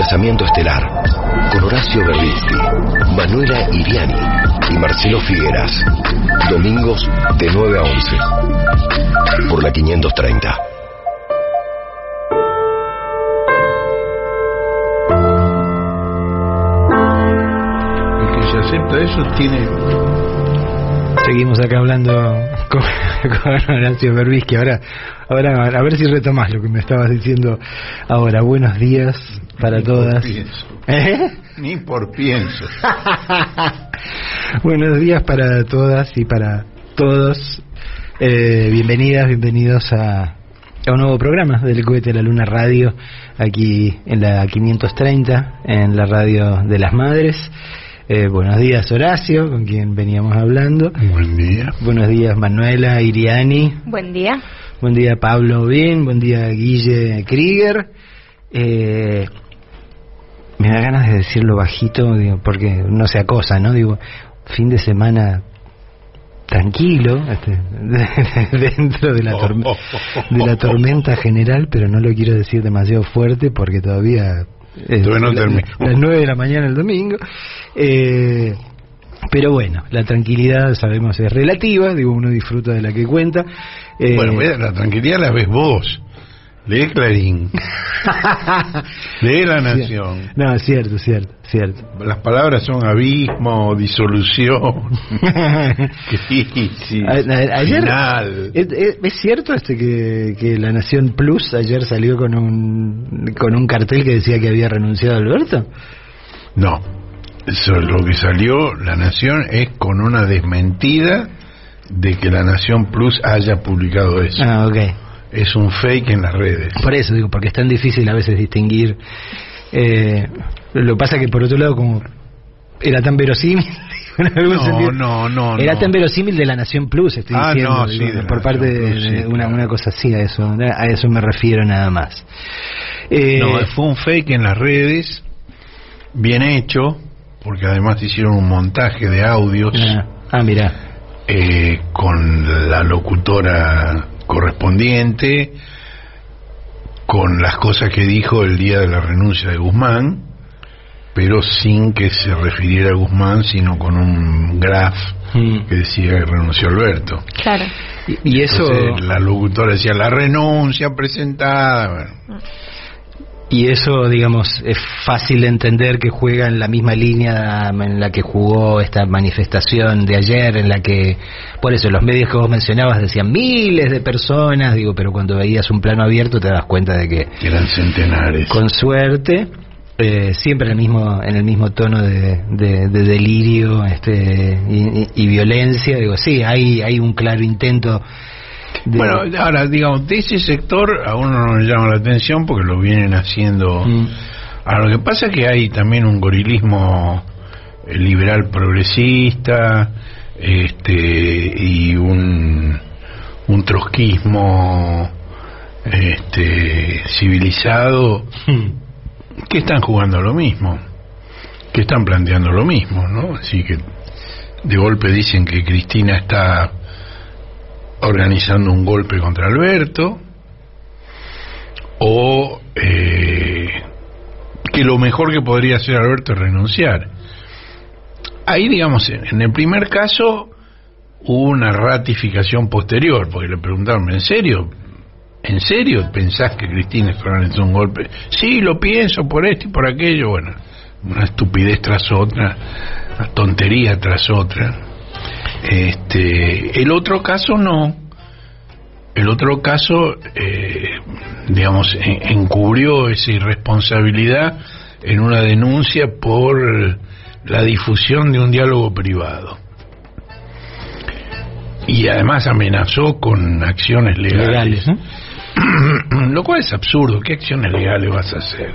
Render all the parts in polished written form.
Casamiento Estelar, con Horacio Berlizzi, Manuela Iriani y Marcelo Figueras. Domingos de 9 a 11. Por la 530. El que se acepta eso tiene... Seguimos acá hablando con Horacio Berbisky. Ahora, a ver si retomás lo que me estabas diciendo ahora. Buenos días para Ni todas. Ni por pienso. Buenos días para todas y para todos. Bienvenidos a un nuevo programa del Cohete a la Luna Radio, aquí en la 530, en la radio de las madres. Buenos días, Horacio, con quien veníamos hablando. Buen día. Buenos días, Manuela Iriani. Buen día. Buen día, Pablo Bin. Buen día, Guille Krieger. Me da ganas de decirlo bajito, digo, porque no sea cosa, ¿no? Digo, fin de semana tranquilo, dentro de la tormenta general, pero no lo quiero decir demasiado fuerte porque todavía... no termino. Las 9 de la mañana el domingo. Pero bueno, la tranquilidad sabemos es relativa, digo, uno disfruta de la que cuenta. Bueno, la tranquilidad la ves vos. Lee Clarín. Lee La Nación. No, es cierto. Las palabras son abismo, disolución, crisis, ayer, final. ¿Es cierto que La Nación Plus ayer salió con un cartel que decía que había renunciado Alberto? No, eso es lo que salió. La Nación es con una desmentida de que La Nación Plus haya publicado eso. Ah, ok. Es un fake en las redes. Por eso digo, porque es tan difícil a veces distinguir. Lo que pasa que por otro lado, como era tan verosímil, no. Era tan verosímil de La Nación Plus, estoy diciendo, digo, por parte de una cosa así, a eso me refiero nada más. No, fue un fake en las redes, bien hecho, porque además hicieron un montaje de audios. Mira. Con la locutora correspondiente, con las cosas que dijo el día de la renuncia de Guzmán, pero sin que se refiriera a Guzmán, sino con un graph que decía que renunció Alberto. Claro. Y eso... Entonces, la locutora decía la renuncia presentada. Bueno. Y eso, digamos, es fácil de entender que juega en la misma línea en la que jugó esta manifestación de ayer, en la que, por eso, los medios que vos mencionabas decían miles de personas, digo, pero cuando veías un plano abierto te das cuenta de que eran centenares. Con suerte, siempre en el mismo tono de delirio y violencia, digo, sí, hay un claro intento. Bueno, ahora, digamos, de ese sector a uno no le llama la atención porque lo vienen haciendo. Ahora, lo que pasa es que hay también un gorilismo liberal progresista, y un trotskismo civilizado, que están jugando a lo mismo, que están planteando lo mismo, ¿no? Así que de golpe dicen que Cristina está organizando un golpe contra Alberto, o que lo mejor que podría hacer Alberto es renunciar. Ahí, digamos, en el primer caso hubo una ratificación posterior, porque le preguntaron, ¿en serio pensás que Cristina está organizando un golpe? Sí, lo pienso por esto y por aquello. Bueno, una estupidez tras otra, una tontería tras otra. El otro caso no. El otro caso, digamos, encubrió esa irresponsabilidad en una denuncia por la difusión de un diálogo privado. Y además amenazó con acciones legales. Lo cual es absurdo. ¿Qué acciones legales vas a hacer?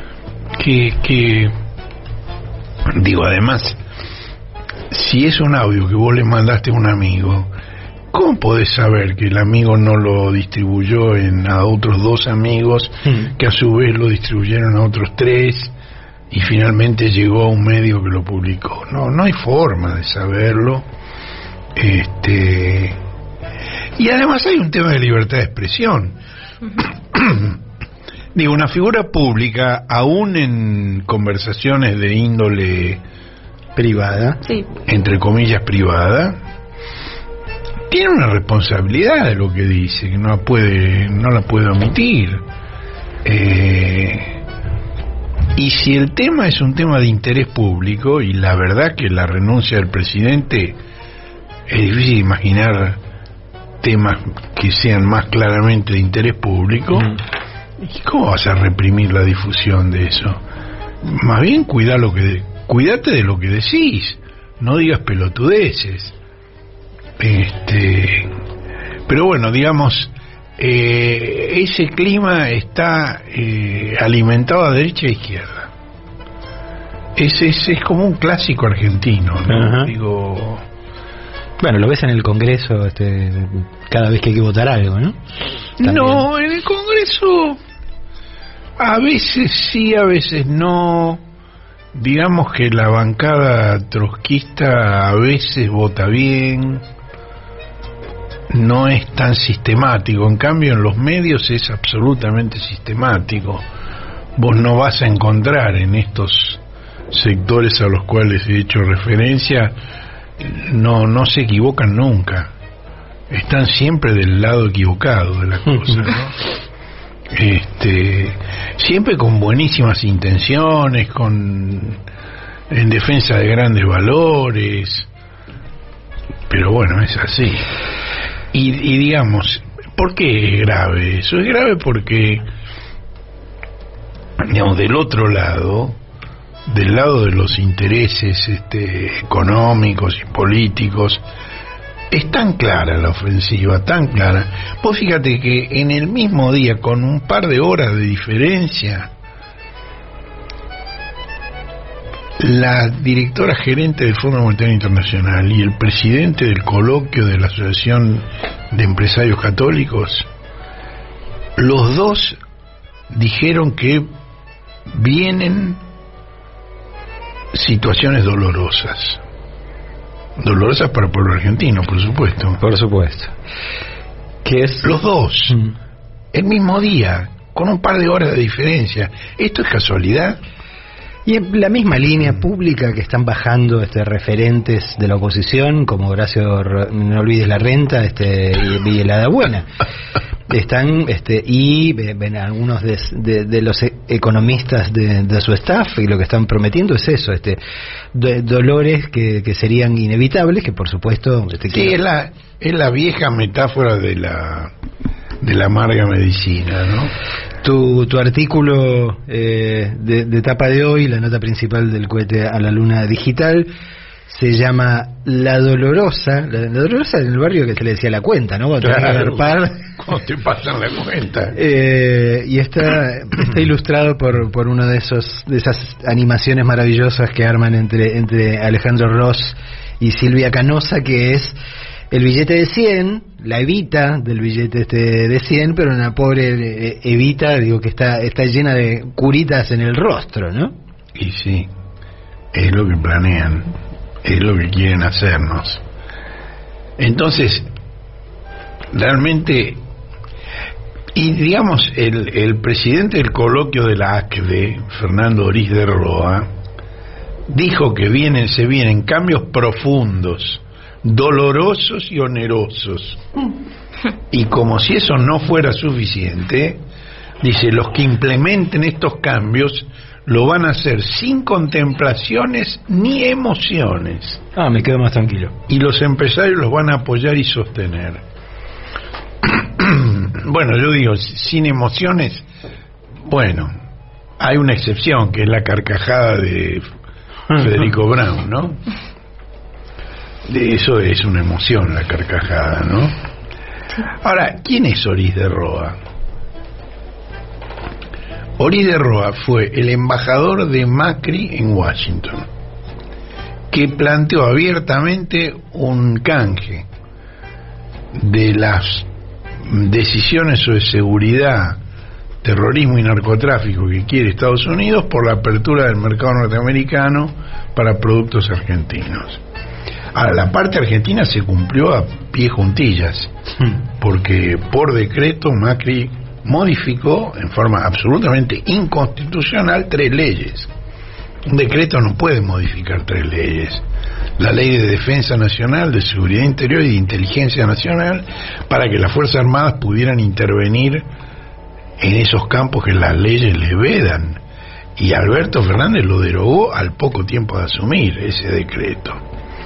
Digo, además, si es un audio que vos le mandaste a un amigo, ¿cómo podés saber que el amigo no lo distribuyó a otros 2 amigos, que a su vez lo distribuyeron a otros 3, y finalmente llegó a un medio que lo publicó? No hay forma de saberlo. Y además hay un tema de libertad de expresión. Digo, una figura pública, aún en conversaciones de índole privada, sí, entre comillas privada, tiene una responsabilidad de lo que dice, que no la puede omitir. Y si el tema es un tema de interés público, y la verdad que la renuncia del presidente, es difícil imaginar temas que sean más claramente de interés público. ¿Y cómo vas a reprimir la difusión de eso? Más bien cuídate de lo que decís, no digas pelotudeces. Pero bueno, digamos, ese clima está alimentado a derecha e izquierda. Es como un clásico argentino, ¿no? Digo, bueno, lo ves en el Congreso cada vez que hay que votar algo, ¿no? También. No, en el Congreso a veces sí, a veces no. Digamos que la bancada trotskista a veces vota bien, no es tan sistemático. En cambio, en los medios es absolutamente sistemático. Vos no vas a encontrar en estos sectores a los cuales he hecho referencia, no se equivocan nunca. Están siempre del lado equivocado de la cosa, ¿no? Siempre con buenísimas intenciones, en defensa de grandes valores, pero bueno, es así. Y digamos, ¿por qué es grave eso? Es grave porque, digamos, del otro lado, del lado de los intereses económicos y políticos, es tan clara la ofensiva, tan clara. Vos fíjate que en el mismo día, con un par de horas de diferencia, la directora gerente del Fondo Monetario Internacional y el presidente del coloquio de la Asociación de Empresarios Católicos, los dos dijeron que vienen situaciones dolorosas para el pueblo argentino, por supuesto. Por supuesto. ¿Qué es? Los dos, el mismo día, con un par de horas de diferencia. ¿Esto es casualidad? Y en la misma línea pública que están bajando referentes de la oposición, como Horacio, no olvides la renta, y el Hada Buena. Están y ven algunos de los economistas de su staff, y lo que están prometiendo es eso, dolores que serían inevitables, que por supuesto sí, es la vieja metáfora de la amarga medicina, ¿no? Tu artículo de tapa de hoy, la nota principal del cohete a la luna digital, se llama La Dolorosa en el barrio que se le decía la cuenta, ¿no? Cuando cuando te pasan la cuenta. Y está ilustrado por uno de esas animaciones maravillosas que arman entre Alejandro Ross y Silvia Canosa, que es el billete de 100, la Evita del billete de 100, pero una pobre Evita, digo, que está llena de curitas en el rostro, ¿no? Y sí, es lo que planean, es lo que quieren hacernos. Entonces, realmente, y digamos, el presidente del coloquio de la ACDE, Fernando Orís de Roa, dijo que se vienen cambios profundos, dolorosos y onerosos. Y como si eso no fuera suficiente, dice, los que implementen estos cambios lo van a hacer sin contemplaciones ni emociones. Me quedo más tranquilo. Y los empresarios los van a apoyar y sostener. Bueno, yo digo, sin emociones, bueno, hay una excepción, que es la carcajada de Federico Brown, ¿no? Eso es una emoción, la carcajada, ¿no? Ahora, ¿quién es Orís de Roa? Orís de Roa fue el embajador de Macri en Washington, que planteó abiertamente un canje de las decisiones sobre seguridad, terrorismo y narcotráfico que quiere Estados Unidos por la apertura del mercado norteamericano para productos argentinos. Ahora, la parte argentina se cumplió a pie juntillas, porque por decreto Macri modificó en forma absolutamente inconstitucional 3 leyes. Un decreto no puede modificar 3 leyes. La Ley de Defensa Nacional, de Seguridad Interior y de Inteligencia Nacional, para que las Fuerzas Armadas pudieran intervenir en esos campos que las leyes le vedan. Y Alberto Fernández lo derogó al poco tiempo de asumir ese decreto.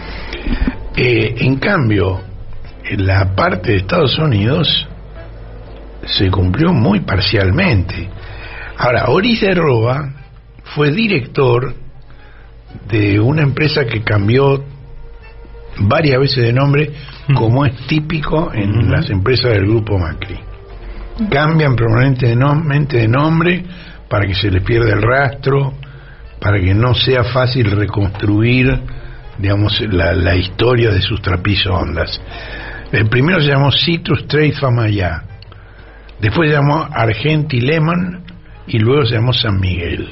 En cambio, en la parte de Estados Unidos se cumplió muy parcialmente. Ahora, Oris de Roa fue director de una empresa que cambió varias veces de nombre, como es típico en las empresas del grupo Macri. Cambian permanentemente de nombre para que se les pierda el rastro, para que no sea fácil reconstruir, digamos, la historia de sus trapisondas. El primero se llamó Citrus Trade Famayá, después se llamó Argenti Lemon y luego se llamó San Miguel.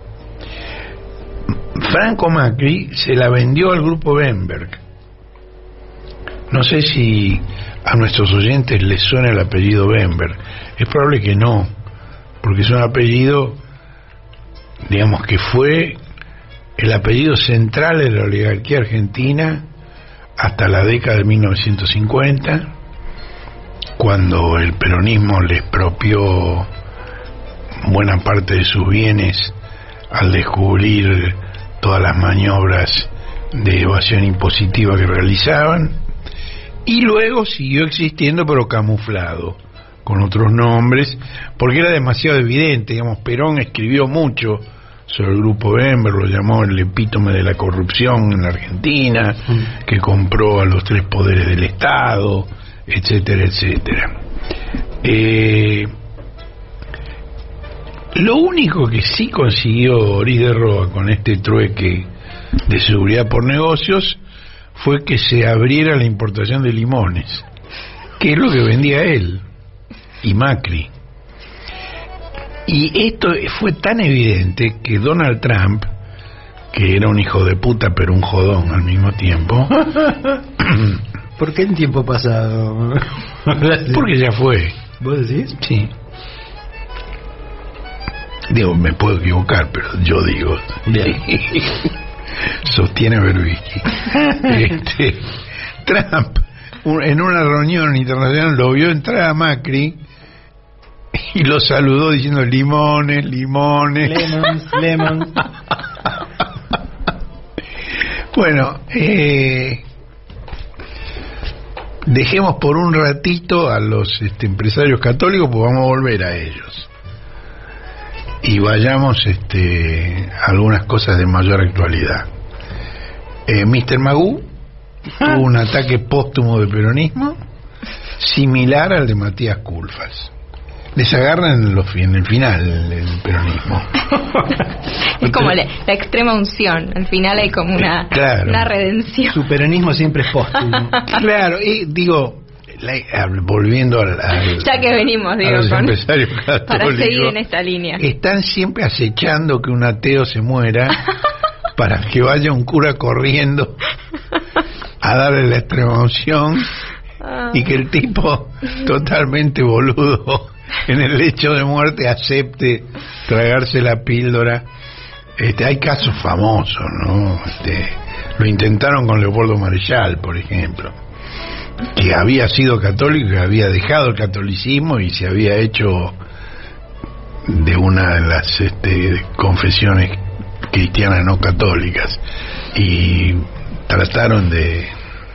Franco Macri se la vendió al grupo Bemberg. No sé si a nuestros oyentes les suena el apellido Bemberg. Es probable que no, porque es un apellido, digamos, que fue el apellido central de la oligarquía argentina hasta la década de 1950, cuando el peronismo le expropió buena parte de sus bienes al descubrir todas las maniobras de evasión impositiva que realizaban, y luego siguió existiendo pero camuflado con otros nombres, porque era demasiado evidente. Digamos, Perón escribió mucho sobre el grupo Bemberg, lo llamó el epítome de la corrupción en la Argentina, que compró a los 3 poderes del Estado, etcétera, etcétera. Lo único que sí consiguió Oris de Roa con este trueque de seguridad por negocios fue que se abriera la importación de limones, que es lo que vendía él y Macri. Y esto fue tan evidente que Donald Trump, que era un hijo de puta pero un jodón al mismo tiempo. ¿Por qué en tiempo pasado? Porque ya fue. ¿Vos decís? Sí. Digo, me puedo equivocar, pero yo digo. Sostiene Berbisky. Trump, en una reunión internacional, lo vio entrar a Macri y lo saludó diciendo limones, limones. Lemons. Bueno, dejemos por un ratito a los empresarios católicos, pues vamos a volver a ellos. Y vayamos a algunas cosas de mayor actualidad. Mr. Magoo tuvo un ataque póstumo de peronismo similar al de Matías Culfas. Les agarran en el final el peronismo. Es como la extrema unción. Al final hay como una redención. Su peronismo siempre es póstumo. Claro, y digo, volviendo ya que venimos, digo, a los empresarios católicos, para seguir en esta línea, están siempre acechando que un ateo se muera para que vaya un cura corriendo a darle la extrema unción y que el tipo totalmente boludo en el lecho de muerte acepte tragarse la píldora. Hay casos famosos, ¿no? Lo intentaron con Leopoldo Marechal, por ejemplo, que había sido católico, que había dejado el catolicismo y se había hecho de una de las confesiones cristianas no católicas, y trataron de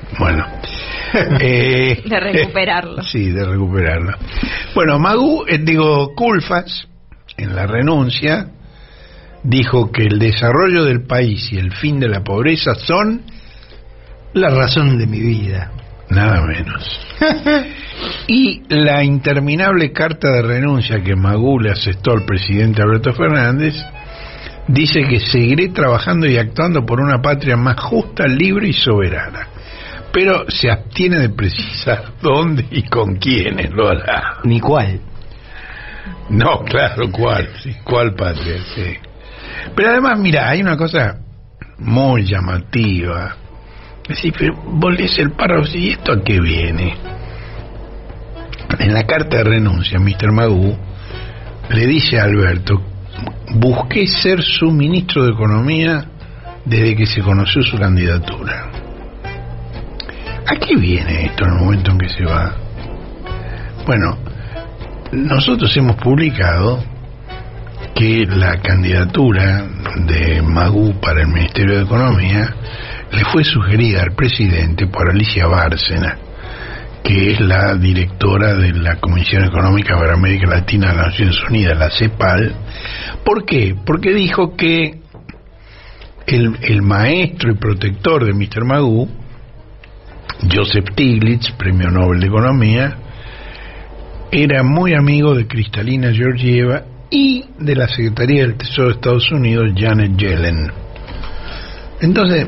recuperarlo. Sí, de recuperarlo. Bueno, Culfas, en la renuncia, dijo que el desarrollo del país y el fin de la pobreza son la razón de mi vida. Nada menos. Y la interminable carta de renuncia que Magoo le asestó al presidente Alberto Fernández dice que seguiré trabajando y actuando por una patria más justa, libre y soberana, pero se abstiene de precisar dónde y con quiénes lo hará. Ni cuál. No, claro, cuál. Sí, cuál patria, sí. Pero además, mira, hay una cosa muy llamativa. Sí, pero vos lees el párrafo y ¿esto a qué viene? En la carta de renuncia, Mr. Magoo le dice a Alberto: busqué ser su ministro de Economía desde que se conoció su candidatura. ¿A qué viene esto en el momento en que se va? Bueno, nosotros hemos publicado que la candidatura de Magoo para el Ministerio de Economía le fue sugerida al presidente por Alicia Bárcena, que es la directora de la Comisión Económica para América Latina de las Naciones Unidas, la CEPAL. ¿Por qué? Porque dijo que el maestro y protector de Mr. Magoo, Joseph Stiglitz, Premio Nobel de Economía, era muy amigo de Kristalina Georgieva y de la Secretaría del Tesoro de Estados Unidos, Janet Yellen. Entonces,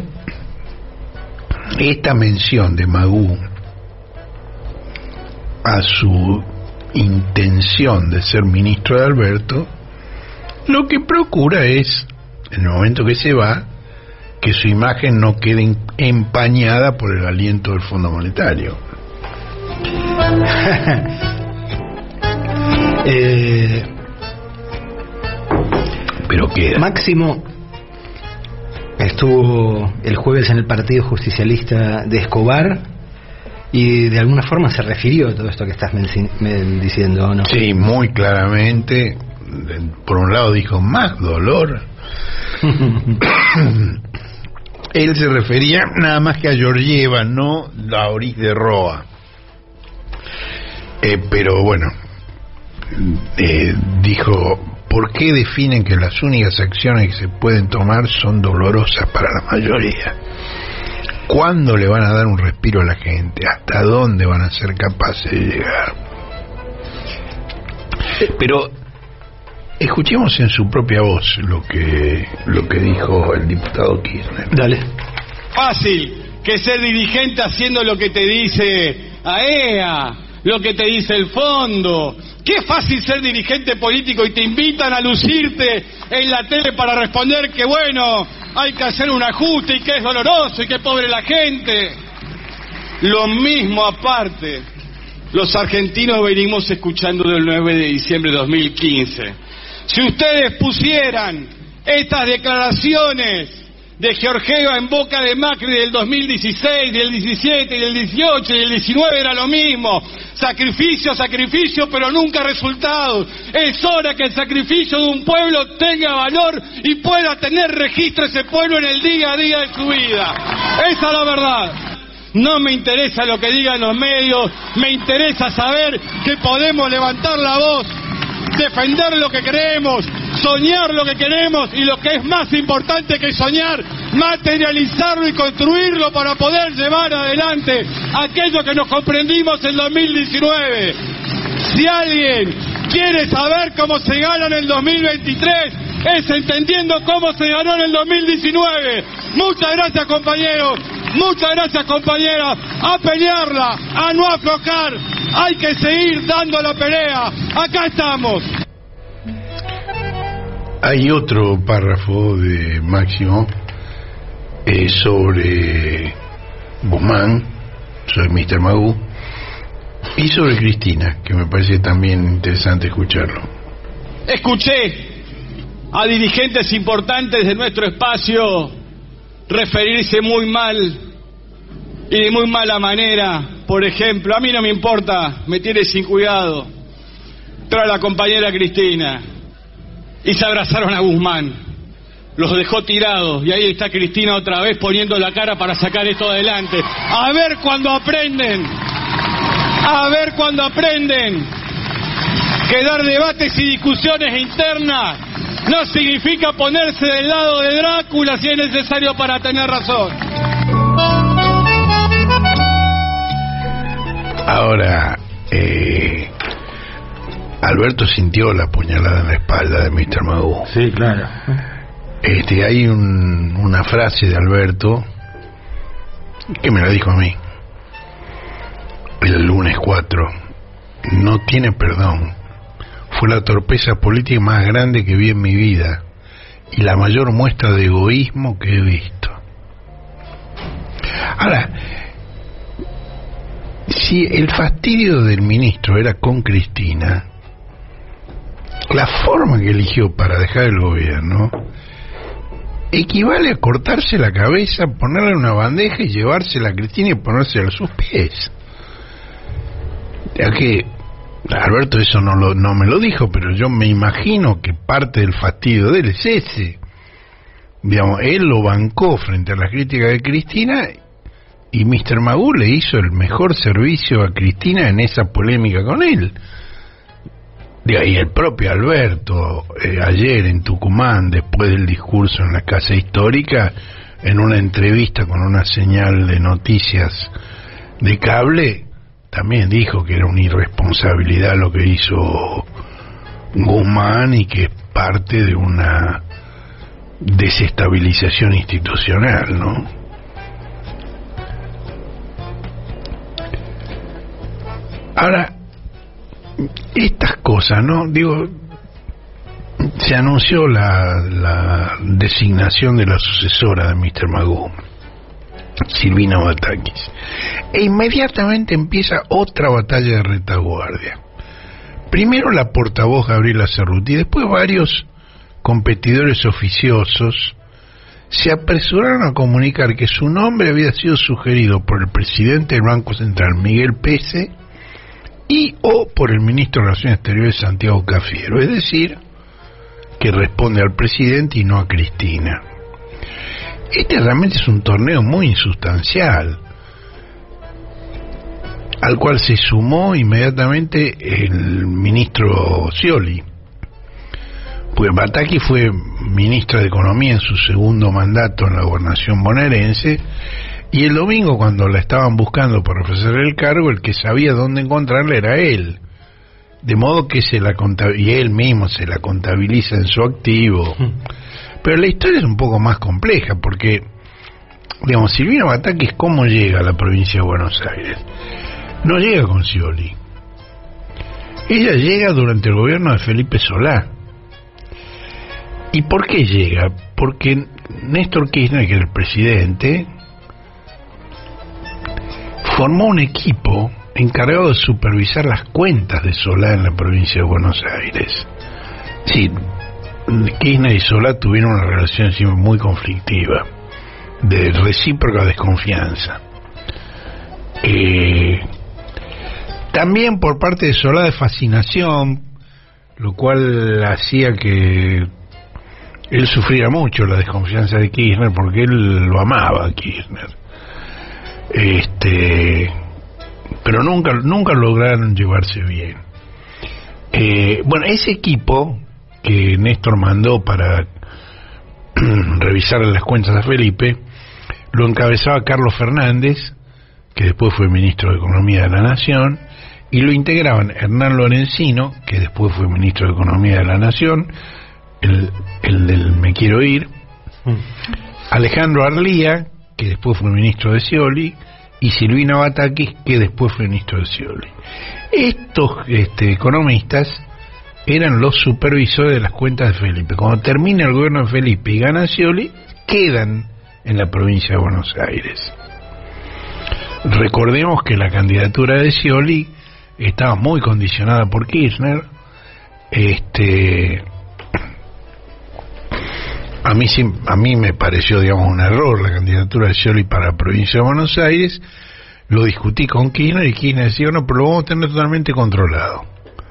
esta mención de Magoo a su intención de ser ministro de Alberto, lo que procura es, en el momento que se va, que su imagen no quede empañada por el aliento del Fondo Monetario. Pero queda. Máximo estuvo el jueves en el Partido Justicialista de Escobar y de alguna forma se refirió a todo esto que estás diciendo, ¿no? Sí, muy claramente. Por un lado dijo más dolor. Él se refería nada más que a Georgieva, no a Oris de Roa. Pero bueno, dijo: ¿por qué definen que las únicas acciones que se pueden tomar son dolorosas para la mayoría? ¿Cuándo le van a dar un respiro a la gente? ¿Hasta dónde van a ser capaces de llegar? Pero escuchemos en su propia voz lo que dijo el diputado Kirchner. Dale. Fácil que ser dirigente haciendo lo que te dice AEA, lo que te dice el fondo. Qué fácil ser dirigente político y te invitan a lucirte en la tele para responder que bueno, hay que hacer un ajuste y que es doloroso y que pobre la gente. Lo mismo aparte, los argentinos venimos escuchando del 9 de diciembre de 2015. Si ustedes pusieran estas declaraciones de Georgieva en boca de Macri del 2016, del 17, del 18 y del 19, era lo mismo. Sacrificio, sacrificio, pero nunca resultados. Es hora que el sacrificio de un pueblo tenga valor y pueda tener registro ese pueblo en el día a día de su vida. Esa es la verdad. No me interesa lo que digan los medios, me interesa saber que podemos levantar la voz, defender lo que queremos, soñar lo que queremos y lo que es más importante que soñar, materializarlo y construirlo para poder llevar adelante aquello que nos comprendimos en 2019. Si alguien quiere saber cómo se gana en el 2023, es entendiendo cómo se ganó en el 2019. Muchas gracias, compañeros. Muchas gracias, compañeras. A pelearla, a no aflojar. Hay que seguir dando la pelea. Acá estamos. Hay otro párrafo de Máximo sobre Guzmán, sobre Mr. Magoo, y sobre Cristina, que me parece también interesante escucharlo. Escuché a dirigentes importantes de nuestro espacio referirse muy mal y de muy mala manera. Por ejemplo, a mí no me importa, me tiene sin cuidado, pero a la compañera Cristina, y se abrazaron a Guzmán, los dejó tirados, y ahí está Cristina otra vez poniendo la cara para sacar esto adelante. A ver cuando aprenden, a ver cuando aprenden que dar debates y discusiones internas no significa ponerse del lado de Drácula si es necesario para tener razón. Ahora, Alberto sintió la puñalada en la espalda de Mr. Magoo. Sí, claro. Hay una frase de Alberto que me la dijo a mí el lunes 4. No tiene perdón. Fue la torpeza política más grande que vi en mi vida y la mayor muestra de egoísmo que he visto. Ahora, si si el fastidio del ministro era con Cristina, la forma que eligió para dejar el gobierno equivale a cortarse la cabeza, ponerla en una bandeja y llevársela a Cristina y ponérsela a sus pies. Ya que Alberto eso no me lo dijo, pero yo me imagino que parte del fastidio de él es ese. Digamos, él lo bancó frente a las críticas de Cristina y Mr. Magoo le hizo el mejor servicio a Cristina en esa polémica con él. Y el propio Alberto, ayer en Tucumán, después del discurso en la Casa Histórica, en una entrevista con una señal de noticias de cable, también dijo que era una irresponsabilidad lo que hizo Guzmán y que es parte de una desestabilización institucional, ¿no? Ahora, estas cosas, ¿no? Digo, se anunció la designación de la sucesora de Mr. Magoo, Silvina Batakis, e inmediatamente empieza otra batalla de retaguardia. Primero la portavoz Gabriela Cerruti, después varios competidores oficiosos se apresuraron a comunicar que su nombre había sido sugerido por el presidente del Banco Central, Miguel Pese, y o por el ministro de Relaciones Exteriores, Santiago Cafiero, es decir, que responde al presidente y no a Cristina. Este realmente es un torneo muy insustancial, al cual se sumó inmediatamente el ministro Scioli. Pues Bataki fue ministra de Economía en su segundo mandato en la gobernación bonaerense, y el domingo, cuando la estaban buscando para ofrecerle el cargo, el que sabía dónde encontrarla era él. De modo que y él mismo se la contabiliza en su activo. Pero la historia es un poco más compleja, porque, digamos, Silvina Batakis, ¿cómo llega a la provincia de Buenos Aires? No llega con Scioli. Ella llega durante el gobierno de Felipe Solá. ¿Y por qué llega? Porque Néstor Kirchner, que era el presidente, formó un equipo encargado de supervisar las cuentas de Solá en la provincia de Buenos Aires. Sí, Kirchner y Solá tuvieron una relación siempre muy conflictiva, de recíproca desconfianza. También por parte de Solá de fascinación, lo cual hacía que él sufriera mucho la desconfianza de Kirchner, porque él lo amaba a Kirchner. Pero nunca lograron llevarse bien. Bueno, ese equipo que Néstor mandó para revisar las cuentas a Felipe lo encabezaba Carlos Fernández, que después fue ministro de Economía de la Nación, y lo integraban Hernán Lorenzino, que después fue ministro de Economía de la Nación, el del Me Quiero Ir, Alejandro Arlía, que después fue ministro de Scioli, y Silvina Batakis, que después fue ministro de Scioli. Estos economistas eran los supervisores de las cuentas de Felipe. Cuando termina el gobierno de Felipe y gana Scioli, quedan en la provincia de Buenos Aires. Recordemos que la candidatura de Scioli estaba muy condicionada por Kirchner. A mí me pareció, digamos, un error la candidatura de Scioli para la provincia de Buenos Aires. Lo discutí con Kirchner y Kirchner decía, no, pero lo vamos a tener totalmente controlado,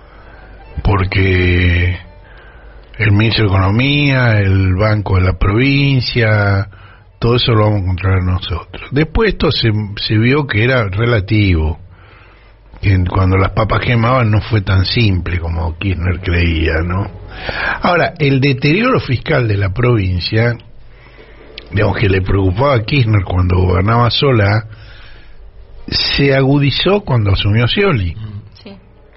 porque el ministro de Economía, el Banco de la Provincia, todo eso lo vamos a controlar nosotros. Después esto se vio que era relativo, que cuando las papas quemaban no fue tan simple como Kirchner creía, ¿no? Ahora, el deterioro fiscal de la provincia, digamos, que le preocupaba a Kirchner cuando gobernaba Solá, se agudizó cuando asumió Scioli. Sí.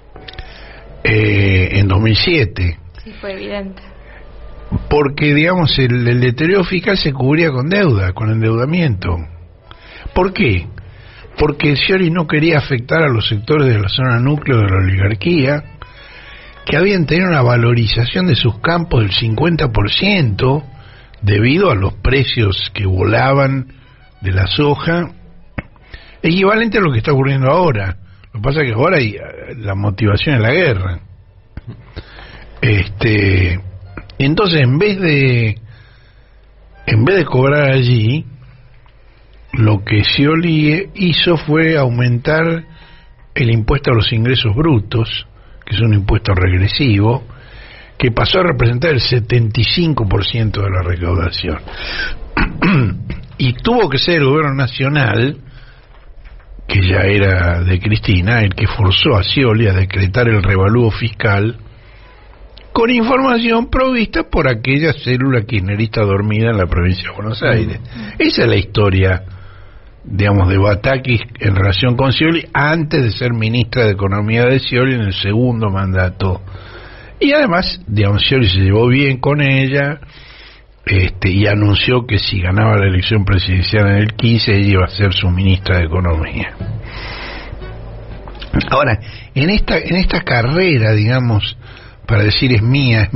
En 2007. Sí, fue evidente. Porque, digamos, el deterioro fiscal se cubría con deuda, con endeudamiento. ¿Por qué? Porque Scioli no quería afectar a los sectores de la zona núcleo de la oligarquía, que habían tenido una valorización de sus campos del 50% debido a los precios que volaban de la soja, equivalente a lo que está ocurriendo ahora. Lo que pasa es que ahora hay la motivación es la guerra. Entonces, en vez de cobrar allí, lo que Scioli hizo fue aumentar el impuesto a los ingresos brutos, que es un impuesto regresivo, que pasó a representar el 75% de la recaudación. Y tuvo que ser el gobierno nacional, que ya era de Cristina, el que forzó a Scioli a decretar el revalúo fiscal con información provista por aquella célula kirchnerista dormida en la provincia de Buenos Aires. Esa es la historia, digamos, de Batakis en relación con Scioli antes de ser ministra de Economía de Scioli en el segundo mandato. Y además, digamos, Scioli se llevó bien con ella, y anunció que si ganaba la elección presidencial en el 15 ella iba a ser su ministra de Economía. Ahora, en esta carrera, digamos, para decir es mía,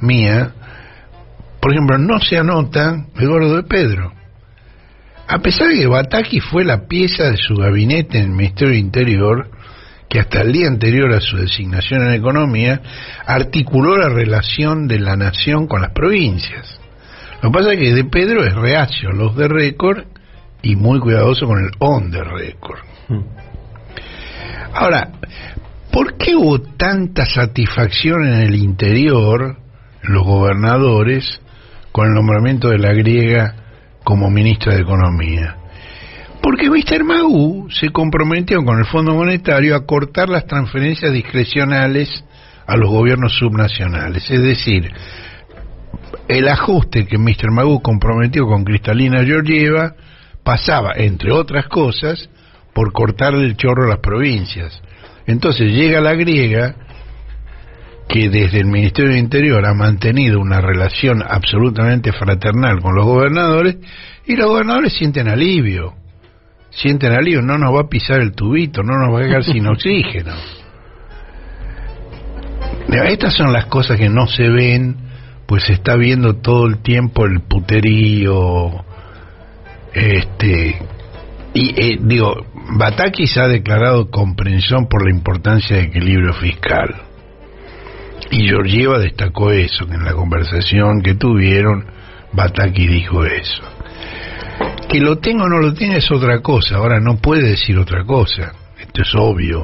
por ejemplo, no se anota el gordo de Pedro. A pesar de que Batakis fue la pieza de su gabinete en el Ministerio del Interior, que hasta el día anterior a su designación en Economía, articuló la relación de la nación con las provincias. Lo que pasa es que de Pedro es reacio a los de récord y muy cuidadoso con el on the record. Ahora, ¿por qué hubo tanta satisfacción en el interior, en los gobernadores, con el nombramiento de la griega como ministra de Economía? Porque Mr. Magoo se comprometió con el Fondo Monetario a cortar las transferencias discrecionales a los gobiernos subnacionales. Es decir, el ajuste que Mr. Magoo comprometió con Kristalina Georgieva pasaba, entre otras cosas, por cortarle el chorro a las provincias. Entonces llega la griega, que desde el Ministerio del Interior ha mantenido una relación absolutamente fraternal con los gobernadores, y los gobernadores sienten alivio, no nos va a pisar el tubito, no nos va a dejar sin oxígeno. Estas son las cosas que no se ven, pues se está viendo todo el tiempo el puterío, digo, Batakis ha declarado comprensión por la importancia del equilibrio fiscal, y Georgieva destacó eso, que en la conversación que tuvieron Batakis dijo eso. Que lo tenga o no lo tenga es otra cosa, ahora no puede decir otra cosa, esto es obvio.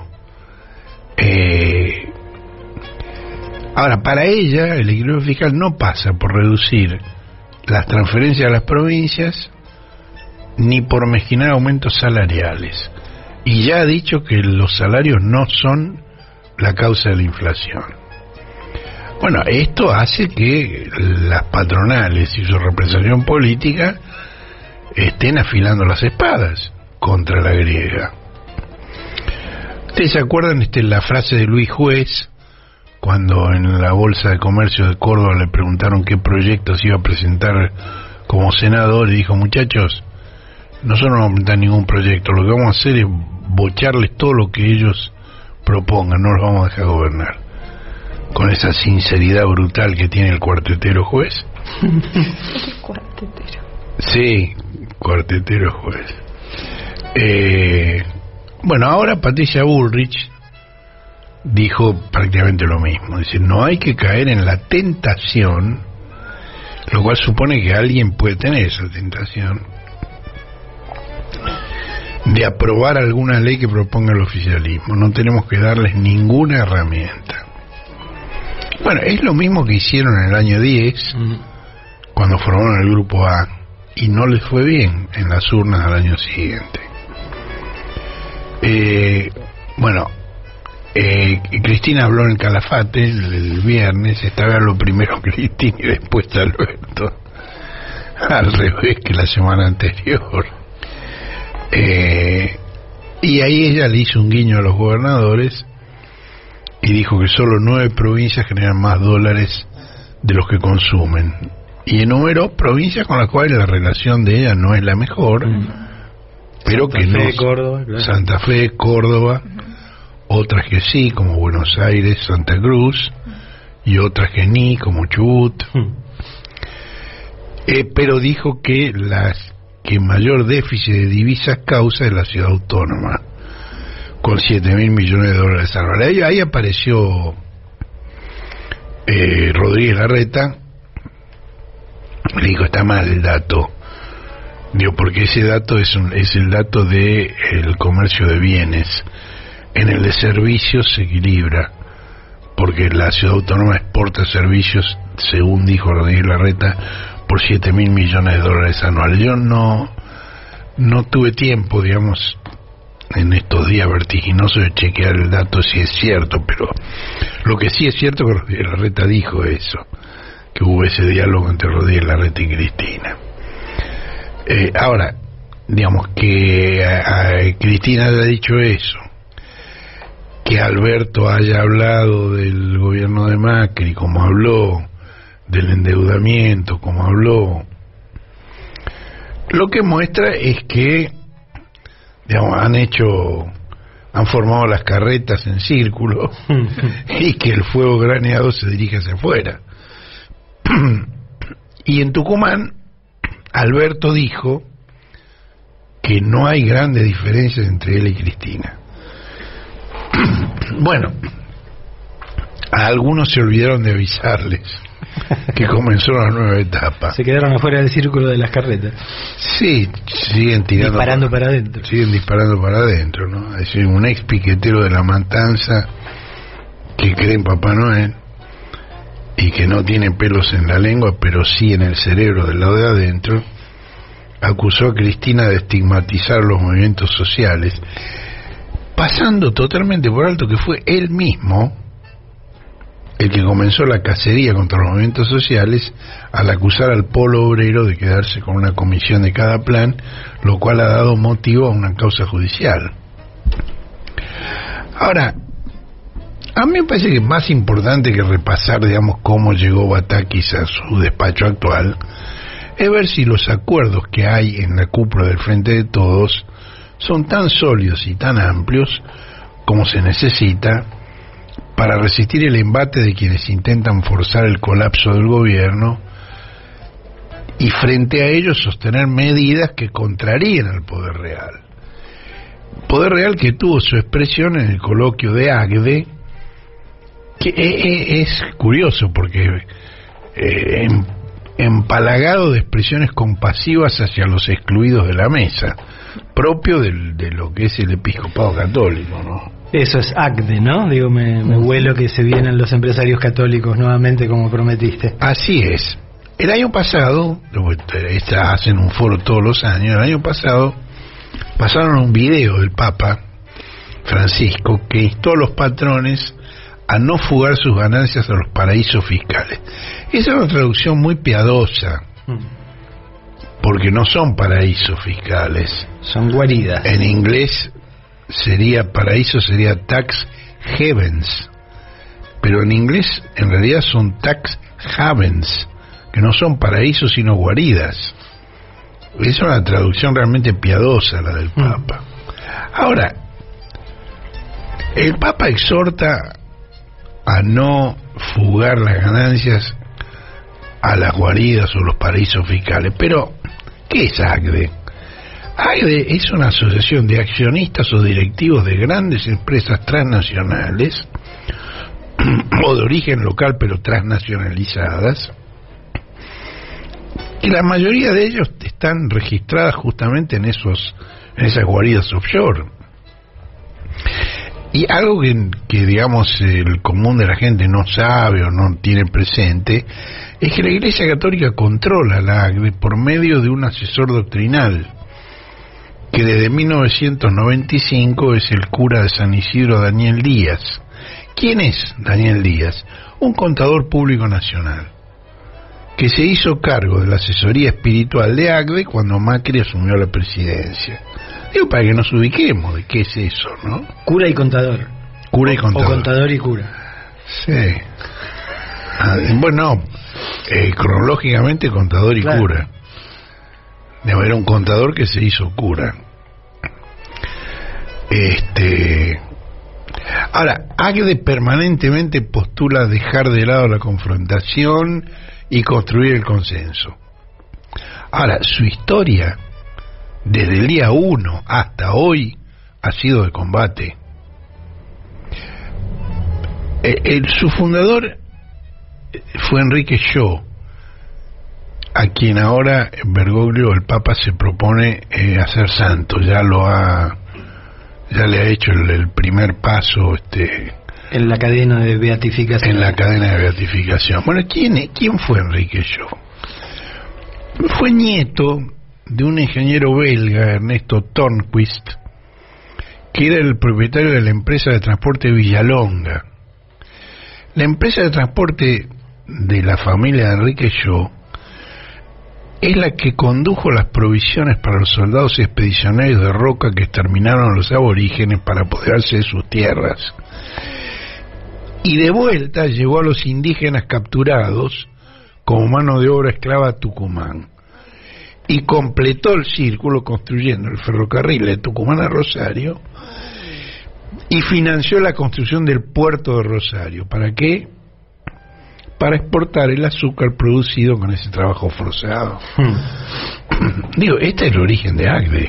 Ahora, para ella el equilibrio fiscal no pasa por reducir las transferencias a las provincias ni por mezquinar aumentos salariales, y ya ha dicho que los salarios no son la causa de la inflación. Bueno, esto hace que las patronales y su representación política estén afilando las espadas contra la griega. ¿Ustedes se acuerdan la frase de Luis Juez, cuando en la Bolsa de Comercio de Córdoba le preguntaron qué proyectos iba a presentar como senador, y dijo: muchachos, nosotros no vamos a presentar ningún proyecto, lo que vamos a hacer es bocharles todo lo que ellos propongan, no los vamos a dejar gobernar? Con esa sinceridad brutal que tiene el cuartetero Juez. Cuartetero. Sí, cuartetero Juez. Bueno, ahora Patricia Bullrich dijo prácticamente lo mismo. Dice, no hay que caer en la tentación, lo cual supone que alguien puede tener esa tentación, de aprobar alguna ley que proponga el oficialismo. No tenemos que darles ninguna herramienta. Bueno, es lo mismo que hicieron en el año 10, cuando formaron el Grupo A, y no les fue bien en las urnas al año siguiente. Cristina habló en el Calafate el viernes, esta vez lo primero Cristina y después Alberto, al revés que la semana anterior. Y ahí ella le hizo un guiño a los gobernadores y dijo que solo 9 provincias generan más dólares de los que consumen, y enumeró provincias con las cuales la relación de ella no es la mejor, pero Santa Fe, Córdoba, claro. Santa Fe, Córdoba, otras que sí, como Buenos Aires, Santa Cruz, y otras que ni, como Chubut. Pero dijo que las que mayor déficit de divisas causa es la ciudad autónoma, con 7.000 millones de dólares anuales. Ahí apareció Rodríguez Larreta, le dijo, está mal el dato. Digo, porque ese dato es el dato de el comercio de bienes. En el de servicios se equilibra, porque la ciudad autónoma exporta servicios, según dijo Rodríguez Larreta, por 7.000 millones de dólares anuales. Yo no tuve tiempo, digamos, en estos días vertiginosos de chequear el dato si es cierto, pero lo que sí es cierto es que Rodríguez Larreta dijo eso, que hubo ese diálogo entre Rodríguez Larreta y Cristina. Ahora, digamos que a Cristina haya dicho eso, que Alberto haya hablado del gobierno de Macri como habló, del endeudamiento como habló, lo que muestra es que, digamos, han formado las carretas en círculo y que el fuego graneado se dirige hacia afuera. Y en Tucumán Alberto dijo que no hay grandes diferencias entre él y Cristina. Bueno, a algunos se olvidaron de avisarles que comenzó una nueva etapa. Se quedaron afuera del círculo de las carretas. Sí, siguen tirando, disparando para adentro. Siguen disparando para adentro, ¿no? Es decir, un ex piquetero de La Matanza que cree en Papá Noel y que no tiene pelos en la lengua, pero sí en el cerebro del lado de adentro, acusó a Cristina de estigmatizar los movimientos sociales, pasando totalmente por alto que fue él mismo el que comenzó la cacería contra los movimientos sociales al acusar al polo obrero de quedarse con una comisión de cada plan, lo cual ha dado motivo a una causa judicial. Ahora, a mí me parece que más importante que repasar, digamos, cómo llegó Batakis a su despacho actual, es ver si los acuerdos que hay en la cúpula del Frente de Todos son tan sólidos y tan amplios como se necesita para resistir el embate de quienes intentan forzar el colapso del gobierno y frente a ellos sostener medidas que contraríen al poder real. Poder real que tuvo su expresión en el coloquio de ACDE, que es curioso porque empalagado de expresiones compasivas hacia los excluidos de la mesa, propio de lo que es el episcopado católico, ¿no? Eso es ACDE, ¿no? Digo, me huelo que se vienen los empresarios católicos nuevamente como prometiste. Así es. El año pasado, hacen un foro todos los años, el año pasado pasaron un video del Papa Francisco que instó a los patrones a no fugar sus ganancias a los paraísos fiscales. Esa es una traducción muy piadosa, porque no son paraísos fiscales, son guaridas. En inglés sería paraíso, sería tax havens, pero en inglés en realidad son tax havens, que no son paraísos sino guaridas. Es una traducción realmente piadosa la del Papa. Ahora, el Papa exhorta a no fugar las ganancias a las guaridas o los paraísos fiscales, pero ¿qué es ACDE? ACDE es una asociación de accionistas o directivos de grandes empresas transnacionales o de origen local pero transnacionalizadas, y la mayoría de ellos están registradas justamente en esas guaridas offshore. Y algo que digamos el común de la gente no sabe o no tiene presente es que la Iglesia Católica controla la ACDE por medio de un asesor doctrinal que desde 1995 es el cura de San Isidro, Daniel Díaz. ¿Quién es Daniel Díaz? Un contador público nacional que se hizo cargo de la asesoría espiritual de ACDE cuando Macri asumió la presidencia. Digo, para que nos ubiquemos de qué es eso, ¿no? Cura y contador. Cura y contador. O contador y cura. Sí. Bueno, cronológicamente contador y claro. Cura. Era un contador que se hizo cura. Ahora, ACDE permanentemente postula dejar de lado la confrontación y construir el consenso. Ahora, su historia desde el día 1 hasta hoy ha sido de combate. Su fundador fue Enrique Shaw, a quien ahora Bergoglio, el Papa, se propone hacer santo. Ya le ha hecho el primer paso en la cadena de beatificación. En la cadena de beatificación. Bueno, ¿quién fue Enrique Shaw? Fue nieto de un ingeniero belga, Ernesto Tornquist, que era el propietario de la empresa de transporte Villalonga. La empresa de transporte de la familia de Enrique Shaw es la que condujo las provisiones para los soldados expedicionarios de Roca que exterminaron a los aborígenes para apoderarse de sus tierras, y de vuelta llevó a los indígenas capturados como mano de obra esclava a Tucumán, y completó el círculo construyendo el ferrocarril de Tucumán a Rosario y financió la construcción del puerto de Rosario. ¿Para qué? Para exportar el azúcar producido con ese trabajo forzado. Digo, este es el origen de ACDE.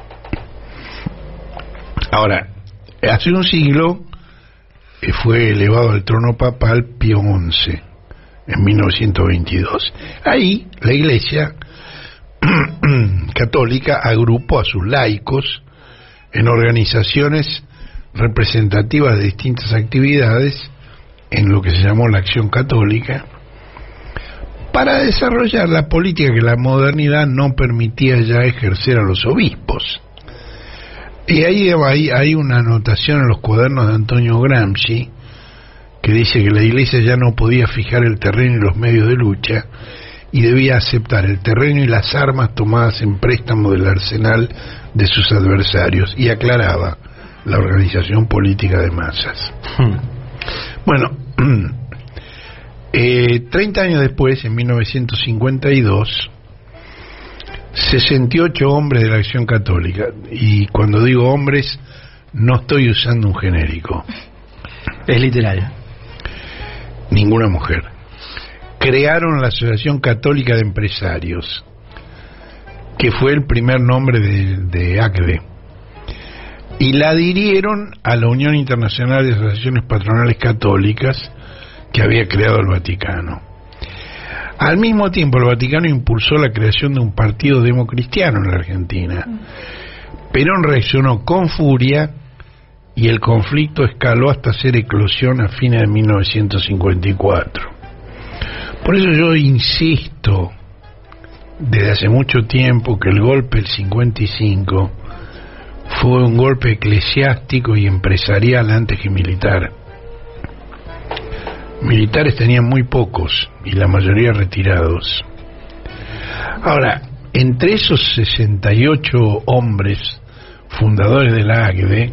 Ahora, hace un siglo fue elevado al trono papal Pío XI, en 1922. Ahí la Iglesia católica agrupó a sus laicos en organizaciones representativas de distintas actividades en lo que se llamó la Acción Católica, para desarrollar la política que la modernidad no permitía ya ejercer a los obispos. Y ahí hay una anotación en los cuadernos de Antonio Gramsci que dice que la Iglesia ya no podía fijar el terreno y los medios de lucha, y debía aceptar el terreno y las armas tomadas en préstamo del arsenal de sus adversarios, y aclaraba la organización política de masas. Bueno, 30 años después, en 1952, 68 hombres de la Acción Católica, y cuando digo hombres no estoy usando un genérico, es literal, ninguna mujer, crearon la Asociación Católica de Empresarios, que fue el primer nombre de ACDE, y la adhirieron a la Unión Internacional de Asociaciones Patronales Católicas que había creado el Vaticano. Al mismo tiempo, el Vaticano impulsó la creación de un partido democristiano en la Argentina. Perón reaccionó con furia y el conflicto escaló hasta ser eclosión a fines de 1954. Por eso yo insisto desde hace mucho tiempo que el golpe del 55 fue un golpe eclesiástico y empresarial antes que militar. Militares tenían muy pocos y la mayoría retirados. Ahora, entre esos 68 hombres fundadores de la ACDE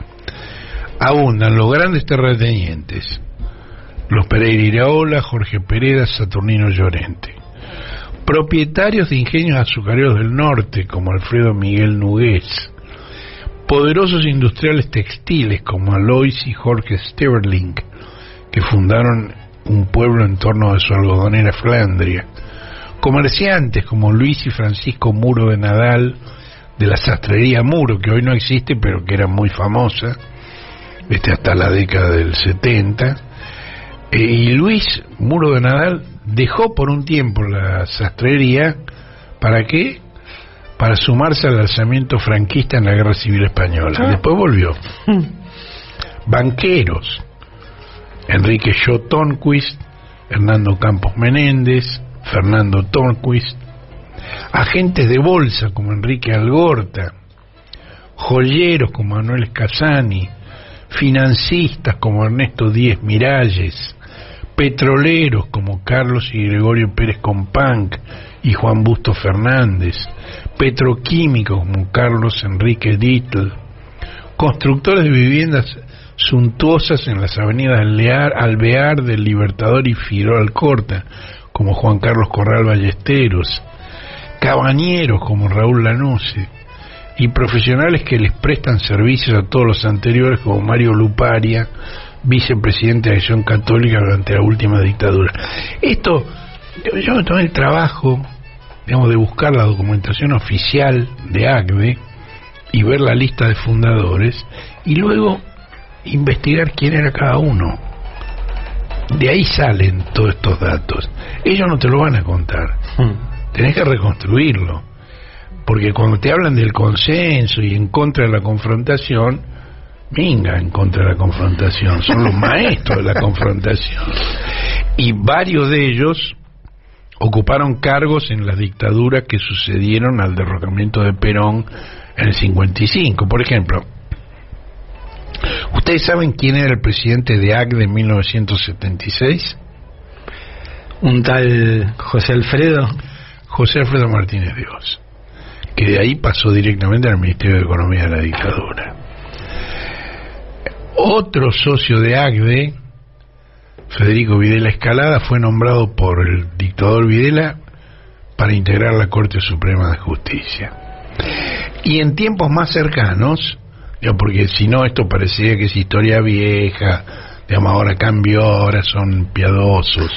abundan los grandes terratenientes, los Pereira Iraola, Jorge Pereda, Saturnino Llorente, propietarios de ingenios azucareros del norte como Alfredo Miguel Nugués, poderosos industriales textiles como Alois y Jorge Sterling, que fundaron un pueblo en torno a su algodonera Flandria, comerciantes como Luis y Francisco Muro de Nadal, de la sastrería Muro, que hoy no existe pero que era muy famosa hasta la década del 70, y Luis Muro de Nadal dejó por un tiempo la sastrería. ¿Para qué? Para sumarse al alzamiento franquista en la Guerra Civil Española. Después volvió. Banqueros: Enrique Shaw Tornquist, Hernando Campos Menéndez, Fernando Tornquist. Agentes de bolsa como Enrique Algorta, joyeros como Manuel Escasani, financistas como Ernesto Díez Miralles, petroleros como Carlos y Gregorio Pérez Companc y Juan Busto Fernández, petroquímicos como Carlos Enrique Dittl, constructores de viviendas suntuosas en las avenidas Alvear, del Libertador y Figueroa Alcorta como Juan Carlos Corral Ballesteros, cabañeros como Raúl Lanuse, y profesionales que les prestan servicios a todos los anteriores como Mario Luparia, vicepresidente de Acción Católica durante la última dictadura. Esto, yo me tomé el trabajo, digamos, de buscar la documentación oficial de ACDE y ver la lista de fundadores y luego investigar quién era cada uno. De ahí salen todos estos datos. Ellos no te lo van a contar. Tenés que reconstruirlo. Porque cuando te hablan del consenso y en contra de la confrontación, venga, en contra de la confrontación, son los maestros de la confrontación. Y varios de ellos ocuparon cargos en las dictaduras que sucedieron al derrocamiento de Perón en el 55. Por ejemplo, ¿ustedes saben quién era el presidente de ACDE en 1976? Un tal José Alfredo Martínez de Oz, que de ahí pasó directamente al Ministerio de Economía de la dictadura. Otro socio de ACDE, Federico Videla Escalada, fue nombrado por el dictador Videla para integrar la Corte Suprema de Justicia. Y en tiempos más cercanos, porque si no esto parecía que es historia vieja, digamos, ahora cambió, ahora son piadosos.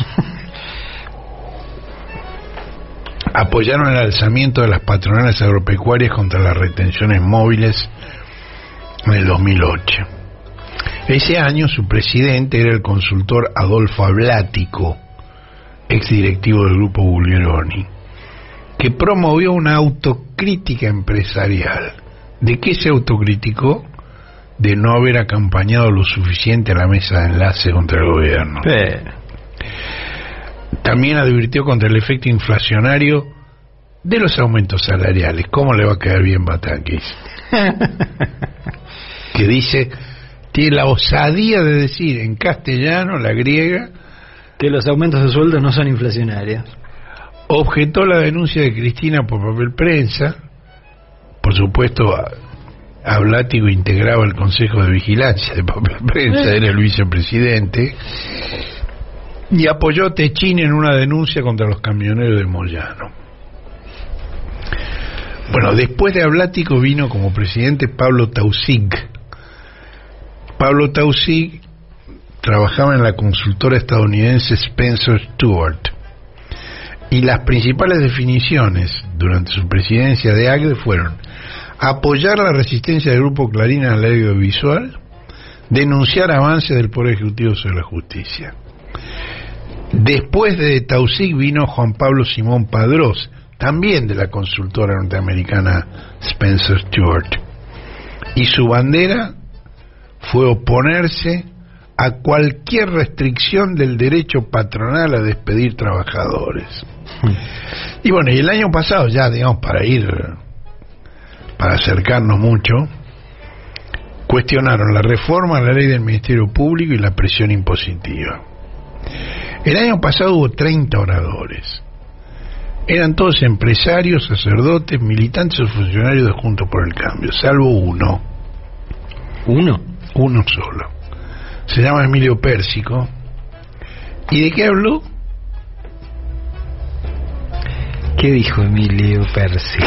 Apoyaron el alzamiento de las patronales agropecuarias contra las retenciones móviles en el 2008. Ese año su presidente era el consultor Adolfo Ablático, exdirectivo del grupo Bulgeroni, que promovió una autocrítica empresarial. ¿De qué se autocriticó? De no haber acompañado lo suficiente a la mesa de enlace contra el gobierno. También advirtió contra el efecto inflacionario de los aumentos salariales. ¿Cómo le va a quedar bien Batakis? Que dice, tiene la osadía de decir en castellano, la griega, que los aumentos de sueldo no son inflacionarios. Objetó la denuncia de Cristina por papel prensa. Por supuesto, Ablático integraba el Consejo de Vigilancia de Papel Prensa, era el vicepresidente. Y apoyó a Techín en una denuncia contra los camioneros de Moyano. Bueno, después de Ablático vino como presidente Pablo Taussig. Pablo Taussig trabajaba en la consultora estadounidense Spencer Stuart. Y las principales definiciones durante su presidencia de ACDE fueron apoyar la resistencia del Grupo Clarín al audiovisual, denunciar avances del Poder Ejecutivo sobre la justicia. Después de Taussig vino Juan Pablo Simón Padrós, también de la consultora norteamericana Spencer Stuart, y su bandera fue oponerse a cualquier restricción del derecho patronal a despedir trabajadores. Y bueno, y el año pasado, ya digamos para acercarnos mucho, cuestionaron la reforma a la ley del Ministerio Público y la presión impositiva. El año pasado hubo 30 oradores. Eran todos empresarios, sacerdotes, militantes o funcionarios de Juntos por el Cambio, salvo uno. ¿Uno? Uno solo. Se llama Emilio Pérsico. ¿Y de qué habló? ¿Qué dijo Emilio Pérsico?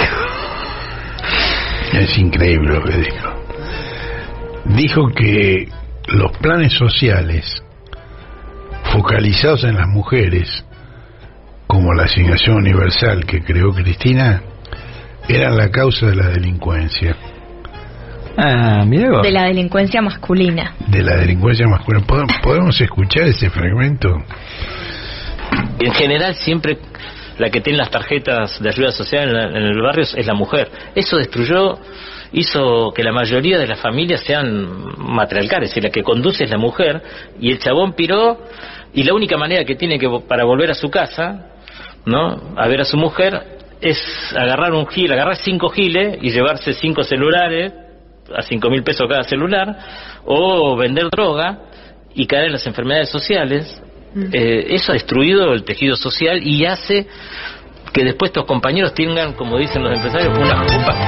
Es increíble lo que dijo. Dijo que los planes sociales focalizados en las mujeres, como la asignación universal que creó Cristina, eran la causa de la delincuencia. Ah, mira vos. De la delincuencia masculina. De la delincuencia masculina. ¿Podemos escuchar ese fragmento? En general siempre la que tiene las tarjetas de ayuda social en el barrio es la mujer. Eso hizo que la mayoría de las familias sean matriarcales, y la que conduce es la mujer, y el chabón piró, y la única manera que tiene para volver a su casa, ¿no?, a ver a su mujer, es agarrar 5 giles y llevarse 5 celulares a 5.000 pesos cada celular, o vender droga y caer en las enfermedades sociales. Eso ha destruido el tejido social y hace que después estos compañeros tengan, como dicen los empresarios, una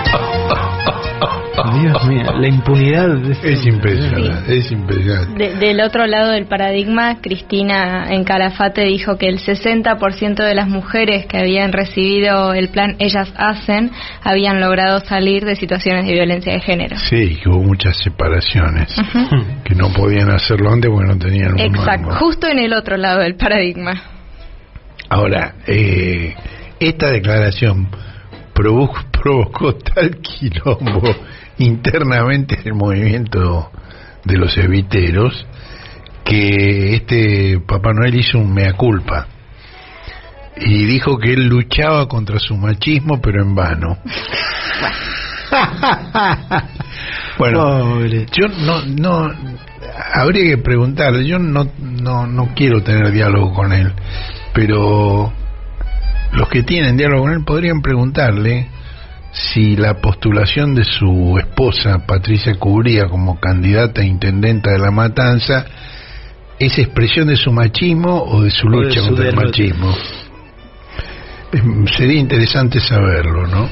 Dios mío, la impunidad es impresionante, sí. Es impresionante. Del otro lado del paradigma, Cristina en Calafate dijo que el 60% de las mujeres que habían recibido el plan Ellas Hacen habían logrado salir de situaciones de violencia de género. Sí, que hubo muchas separaciones, que no podían hacerlo antes porque no tenían un Exacto, mango. Justo en el otro lado del paradigma. Ahora, esta declaración provocó tal quilombo internamente en el movimiento de los eviteros que este Papá Noel hizo un mea culpa y dijo que él luchaba contra su machismo, pero en vano. Bueno, pobre. Yo no habría que preguntarle. Yo no quiero tener diálogo con él, pero los que tienen diálogo con él podrían preguntarle si la postulación de su esposa Patricia Cubría como candidata a intendenta de La Matanza es expresión de su machismo o de su lucha contra el machismo. Sería interesante saberlo, ¿no?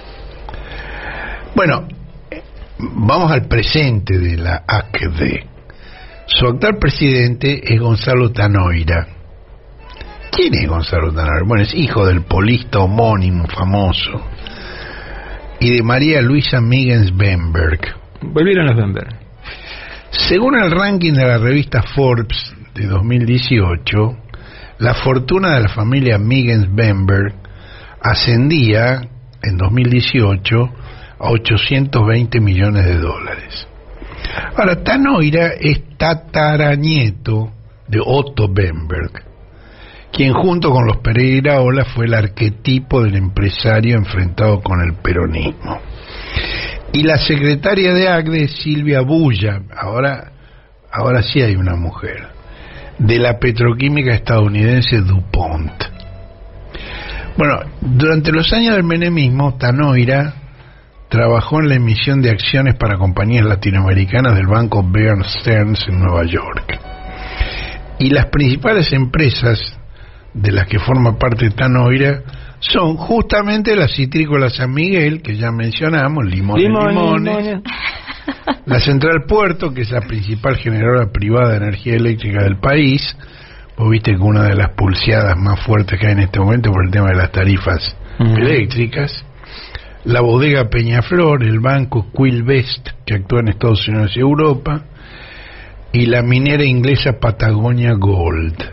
Bueno, vamos al presente de la ACD. Su actual presidente es Gonzalo Tanoira. ¿Quién es Gonzalo Tanoira? Bueno, es hijo del polista homónimo famoso y de María Luisa Migens Bemberg. Volvieron los Bemberg. Según el ranking de la revista Forbes de 2018, la fortuna de la familia Migens Bemberg ascendía en 2018 a 820 millones de dólares. Ahora, Tanoira es tataranieto de Otto Bemberg, quien junto con los Pereiraola fue el arquetipo del empresario enfrentado con el peronismo. Y la secretaria de ACDE es Silvia Bulla, ahora sí hay una mujer, de la petroquímica estadounidense DuPont. Bueno, durante los años del menemismo, Tanoira trabajó en la emisión de acciones para compañías latinoamericanas del banco Bear Stearns en Nueva York. Y las principales empresas de las que forma parte Tanoira son justamente las citrícolas San Miguel, que ya mencionamos, Limones. La Central Puerto, que es la principal generadora privada de energía eléctrica del país. Vos viste que una de las pulseadas más fuertes que hay en este momento por el tema de las tarifas eléctricas. La bodega Peñaflor, el banco Quilvest, que actúa en Estados Unidos y Europa, y la minera inglesa Patagonia Gold.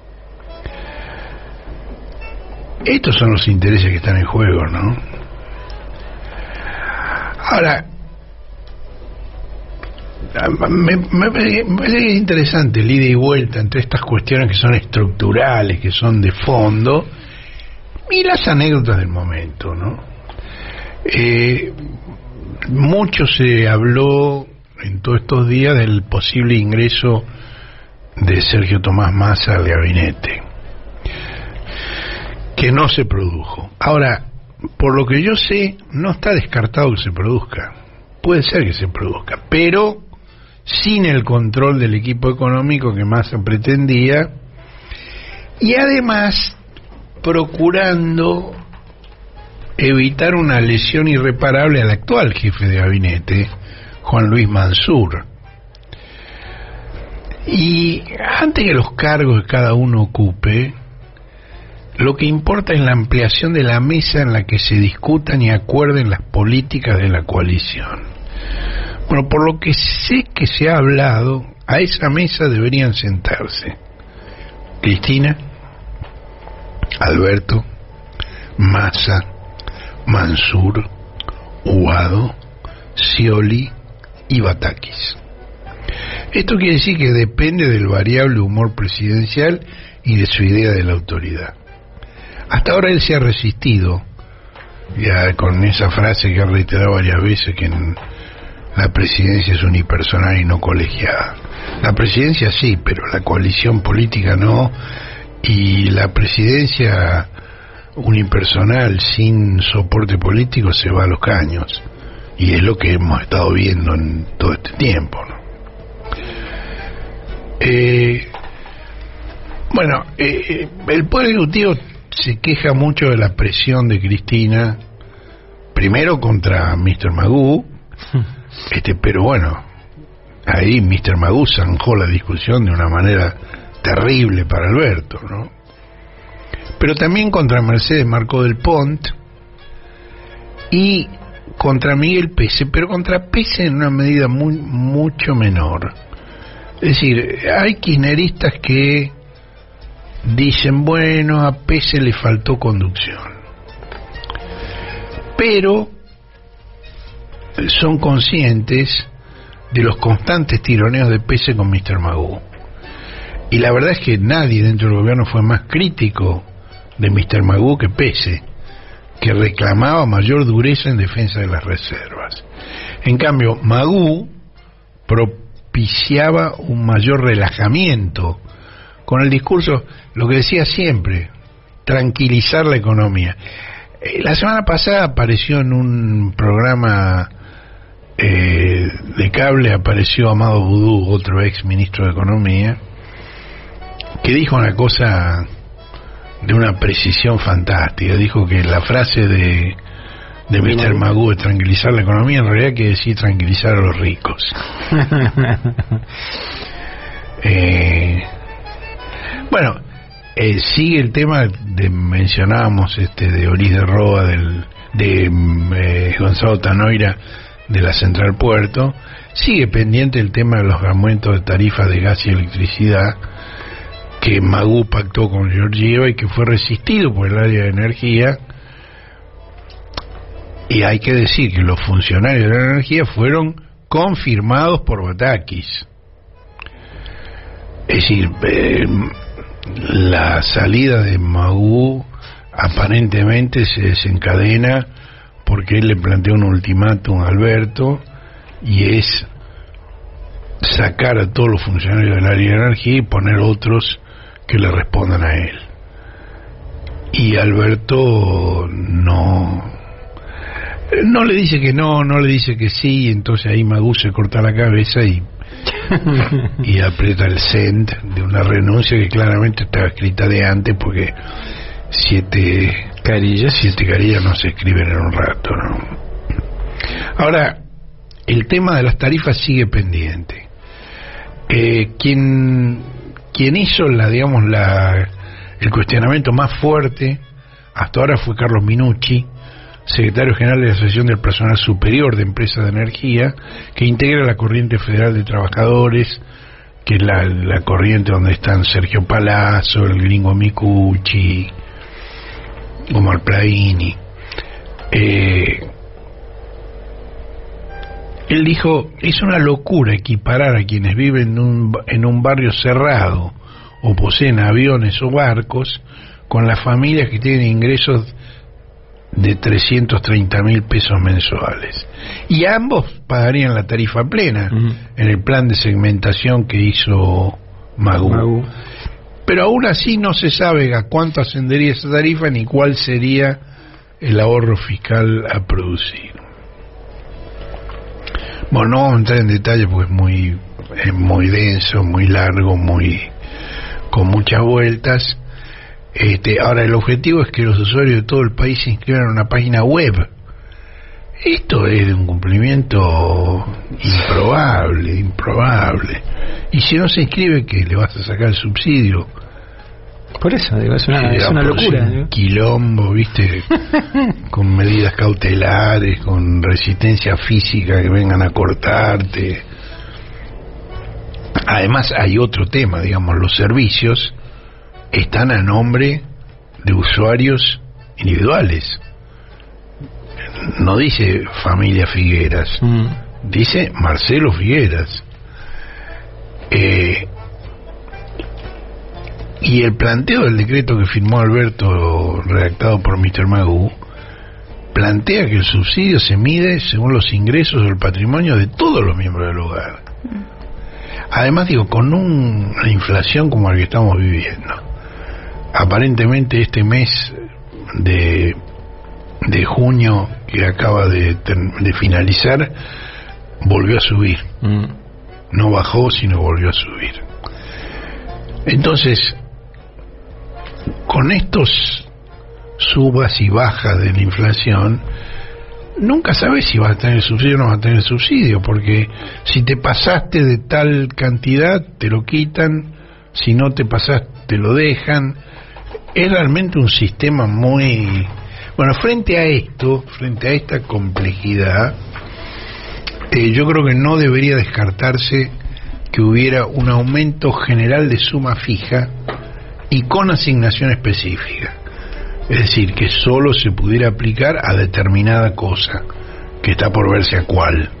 Estos son los intereses que están en juego, ¿no? Ahora, me parece interesante el ida y vuelta entre estas cuestiones que son estructurales, que son de fondo, y las anécdotas del momento, ¿no? Mucho se habló en todos estos días del posible ingreso de Sergio Tomás Massa al gabinete, que no se produjo. Ahora, por lo que yo sé, no está descartado que se produzca. Puede ser que se produzca, pero sin el control del equipo económico que Massa pretendía, y además procurando evitar una lesión irreparable al actual jefe de gabinete, Juan Luis Mansur. Y antes que los cargos que cada uno ocupe, lo que importa es la ampliación de la mesa en la que se discutan y acuerden las políticas de la coalición. Bueno, por lo que sé que se ha hablado, a esa mesa deberían sentarse Cristina, Alberto, Massa, Mansur, Huado, Scioli y Batakis. Esto quiere decir que depende del variable humor presidencial y de su idea de la autoridad. Hasta ahora él se ha resistido, ya con esa frase que ha reiterado varias veces, que la presidencia es unipersonal y no colegiada. La presidencia sí, pero la coalición política no, y la presidencia unipersonal sin soporte político se va a los caños, y es lo que hemos estado viendo en todo este tiempo, ¿no? Bueno, el Poder Ejecutivo se queja mucho de la presión de Cristina, primero contra Mr. Magoo, pero bueno, ahí Mr. Magoo zanjó la discusión de una manera terrible para Alberto, ¿no? Pero también contra Mercedes Marcó del Pont y contra Miguel Pese, pero contra Pese en una medida mucho menor. Es decir, hay kirchneristas que dicen, bueno, a Pese le faltó conducción, pero son conscientes de los constantes tironeos de Pese con Mr. Magoo. Y la verdad es que nadie dentro del gobierno fue más crítico de Mr. Magoo que Pese, que reclamaba mayor dureza en defensa de las reservas. En cambio, Magoo propiciaba un mayor relajamiento con el discurso, lo que decía siempre, tranquilizar la economía. La semana pasada apareció en un programa de cable, apareció Amado Vudú, otro ex ministro de Economía, que dijo una cosa de una precisión fantástica. Dijo que la frase de Mr. Magoo de tranquilizar la economía en realidad quiere decir tranquilizar a los ricos. Bueno, sigue el tema mencionábamos de Orís de Roa, de Gonzalo Tanoira, de la Central Puerto. Sigue pendiente el tema de los aumentos de tarifas de gas y electricidad que Magoo pactó con Georgieva y que fue resistido por el área de energía. Y hay que decir que los funcionarios de la energía fueron confirmados por Batakis. Es decir, la salida de Magoo aparentemente se desencadena porque él le planteó un ultimátum a Alberto, y es sacar a todos los funcionarios del área de energía y poner otros que le respondan a él. Y Alberto no le dice que no le dice que sí, y entonces ahí Magoo se corta la cabeza y aprieta el send de una renuncia que claramente estaba escrita de antes, porque 7 carillas no se escriben en un rato, ¿no? Ahora, el tema de las tarifas sigue pendiente. Quien hizo el cuestionamiento más fuerte hasta ahora fue Carlos Minucci, secretario general de la Asociación del Personal Superior de Empresas de Energía, que integra la Corriente Federal de Trabajadores, que es la corriente donde están Sergio Palazzo, el gringo Micucci, Omar Plaini. Él dijo, es una locura equiparar a quienes viven en un barrio cerrado o poseen aviones o barcos con las familias que tienen ingresos de 330.000 pesos mensuales, y ambos pagarían la tarifa plena en el plan de segmentación que hizo Magoo. Pero aún así no se sabe a cuánto ascendería esa tarifa ni cuál sería el ahorro fiscal a producir. Bueno, no vamos a entrar en detalle porque es muy denso, muy largo, con muchas vueltas. Ahora el objetivo es que los usuarios de todo el país se inscriban en una página web. Esto es de un cumplimiento improbable. Y si no se inscribe, ¿qué? ¿Le vas a sacar el subsidio? Por eso, digo, es una locura. Un quilombo, ¿viste? Con medidas cautelares, con resistencia física que vengan a cortarte. Además hay otro tema, digamos, los servicios están a nombre de usuarios individuales. No dice familia Figueras, dice Marcelo Figueras. Y el planteo del decreto que firmó Alberto, redactado por Mr. Magoo, plantea que el subsidio se mide según los ingresos o el patrimonio de todos los miembros del hogar. Además, digo, con una inflación como la que estamos viviendo, aparentemente este mes de junio que acaba de finalizar volvió a subir. No bajó, sino volvió a subir. Entonces, con estos subas y bajas de la inflación, nunca sabes si vas a tener subsidio o no vas a tener subsidio, porque si te pasaste de tal cantidad te lo quitan, si no te pasaste te lo dejan. Es realmente un sistema muy... Bueno, frente a esta complejidad, yo creo que no debería descartarse que hubiera un aumento general de suma fija y con asignación específica. Es decir, que solo se pudiera aplicar a determinada cosa, que está por verse a cuál.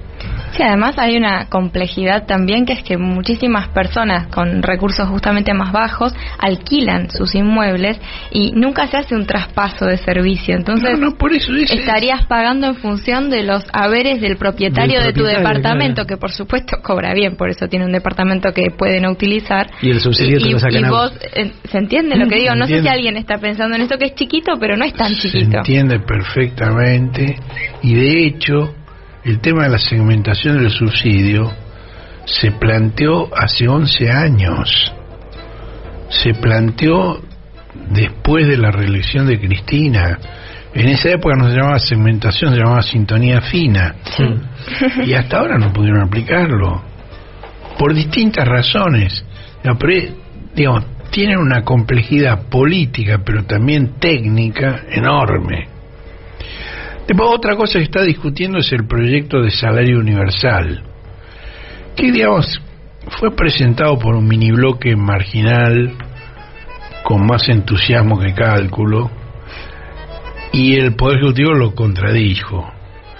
Sí, además hay una complejidad también, que es que muchísimas personas con recursos justamente más bajos alquilan sus inmuebles y nunca se hace un traspaso de servicio. Entonces por eso estarías pagando en función de los haberes del propietario de tu departamento, claro, que por supuesto cobra bien, por eso tiene un departamento que puede no utilizar. Y el subsidio te lo sacan y vos, ¿se entiende lo que digo? No sé si alguien está pensando en esto, que es chiquito, pero no es tan chiquito. Se entiende perfectamente, y de hecho el tema de la segmentación del subsidio se planteó hace 11 años. Se planteó después de la reelección de Cristina. En esa época no se llamaba segmentación, se llamaba sintonía fina. Sí. Y hasta ahora no pudieron aplicarlo. Por distintas razones. Pero, digamos, tienen una complejidad política, pero también técnica enorme. Después, otra cosa que está discutiendo es el proyecto de salario universal, que, digamos, fue presentado por un mini bloque marginal con más entusiasmo que cálculo, y el Poder Ejecutivo lo contradijo,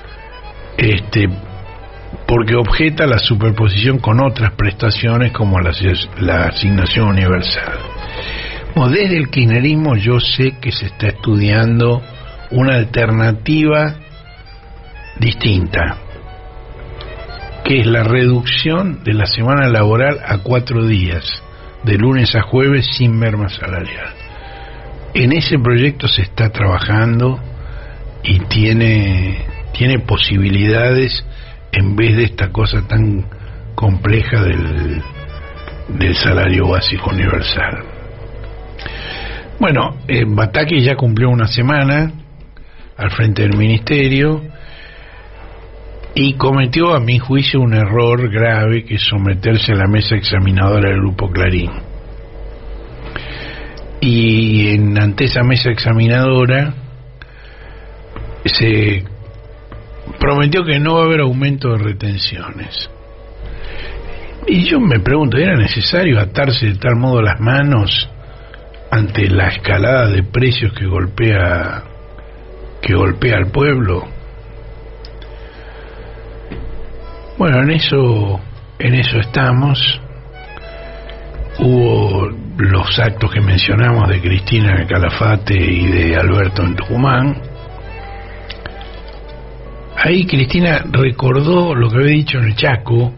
porque objeta la superposición con otras prestaciones como la asignación universal. Bueno, desde el kirchnerismo yo sé que se está estudiando una alternativa distinta, que es la reducción de la semana laboral a 4 días, de lunes a jueves, sin merma salarial. En ese proyecto se está trabajando y tiene posibilidades, en vez de esta cosa tan compleja del salario básico universal. Bueno, Bataki ya cumplió una semana al frente del ministerio y cometió, a mi juicio, un error grave, que es someterse a la mesa examinadora del Grupo Clarín. Y ante esa mesa examinadora se prometió que no va a haber aumento de retenciones. Y yo me pregunto, ¿era necesario atarse de tal modo las manos ante la escalada de precios que golpea al pueblo? Bueno, en eso estamos. Hubo los actos que mencionamos de Cristina en Calafate y de Alberto en Tucumán. Ahí Cristina recordó lo que había dicho en el Chaco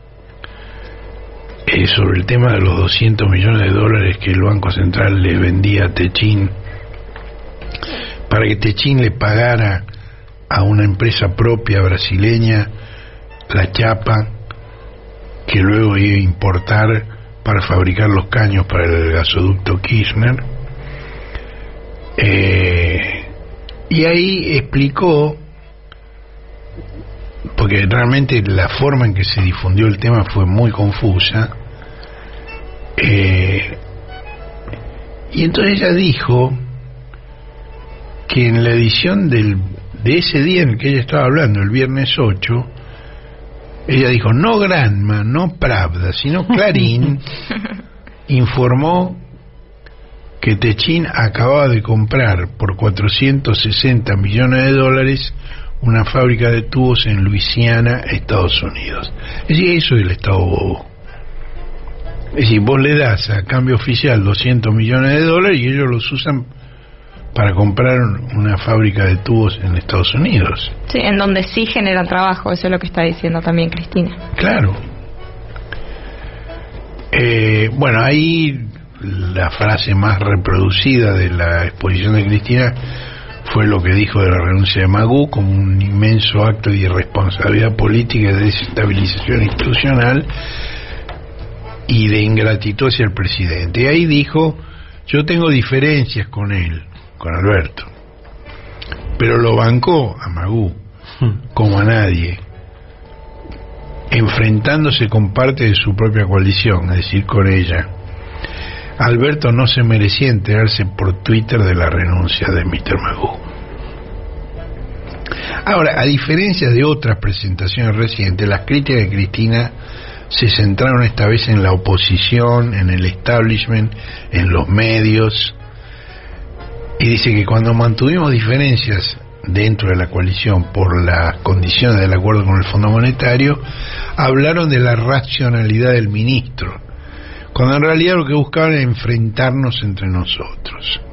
sobre el tema de los $200 millones que el Banco Central le vendía a Techín para que Techín le pagara a una empresa propia brasileña la chapa que luego iba a importar para fabricar los caños para el gasoducto Kirchner. Y ahí explicó, porque realmente la forma en que se difundió el tema fue muy confusa, y entonces ella dijo que en la edición de ese día en el que ella estaba hablando, el viernes 8, ella dijo, no Granma, no Pravda, sino Clarín, informó que Techín acababa de comprar por $460 millones una fábrica de tubos en Luisiana, Estados Unidos. Es decir, eso es el Estado bobo. Es decir, vos le das a cambio oficial $200 millones y ellos los usan para comprar una fábrica de tubos en Estados Unidos. Sí, en donde sí generan trabajo, eso es lo que está diciendo también Cristina. Claro. Bueno, ahí la frase más reproducida de la exposición de Cristina fue lo que dijo de la renuncia de Magú como un inmenso acto de irresponsabilidad política y de desestabilización institucional y de ingratitud hacia el presidente. Y ahí dijo, yo tengo diferencias con él, con Alberto, pero lo bancó a Magú como a nadie, enfrentándose con parte de su propia coalición, es decir, con ella. Alberto no se merecía enterarse por Twitter de la renuncia de Mr. Magú. Ahora, a diferencia de otras presentaciones recientes, las críticas de Cristina se centraron esta vez en la oposición, en el establishment, en los medios, y dice que cuando mantuvimos diferencias dentro de la coalición por las condiciones del acuerdo con el Fondo Monetario, hablaron de la racionalidad del ministro, cuando en realidad lo que buscaban era enfrentarnos entre nosotros.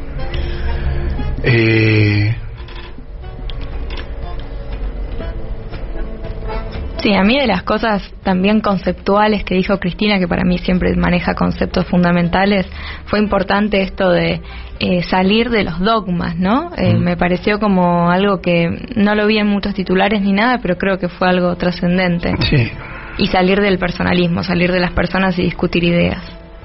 Sí, a mí de las cosas también conceptuales que dijo Cristina, que para mí siempre maneja conceptos fundamentales, fue importante esto de salir de los dogmas, ¿no? Me pareció como algo que no lo vi en muchos titulares ni nada, pero creo que fue algo trascendente. Sí. Y salir del personalismo, salir de las personas y discutir ideas.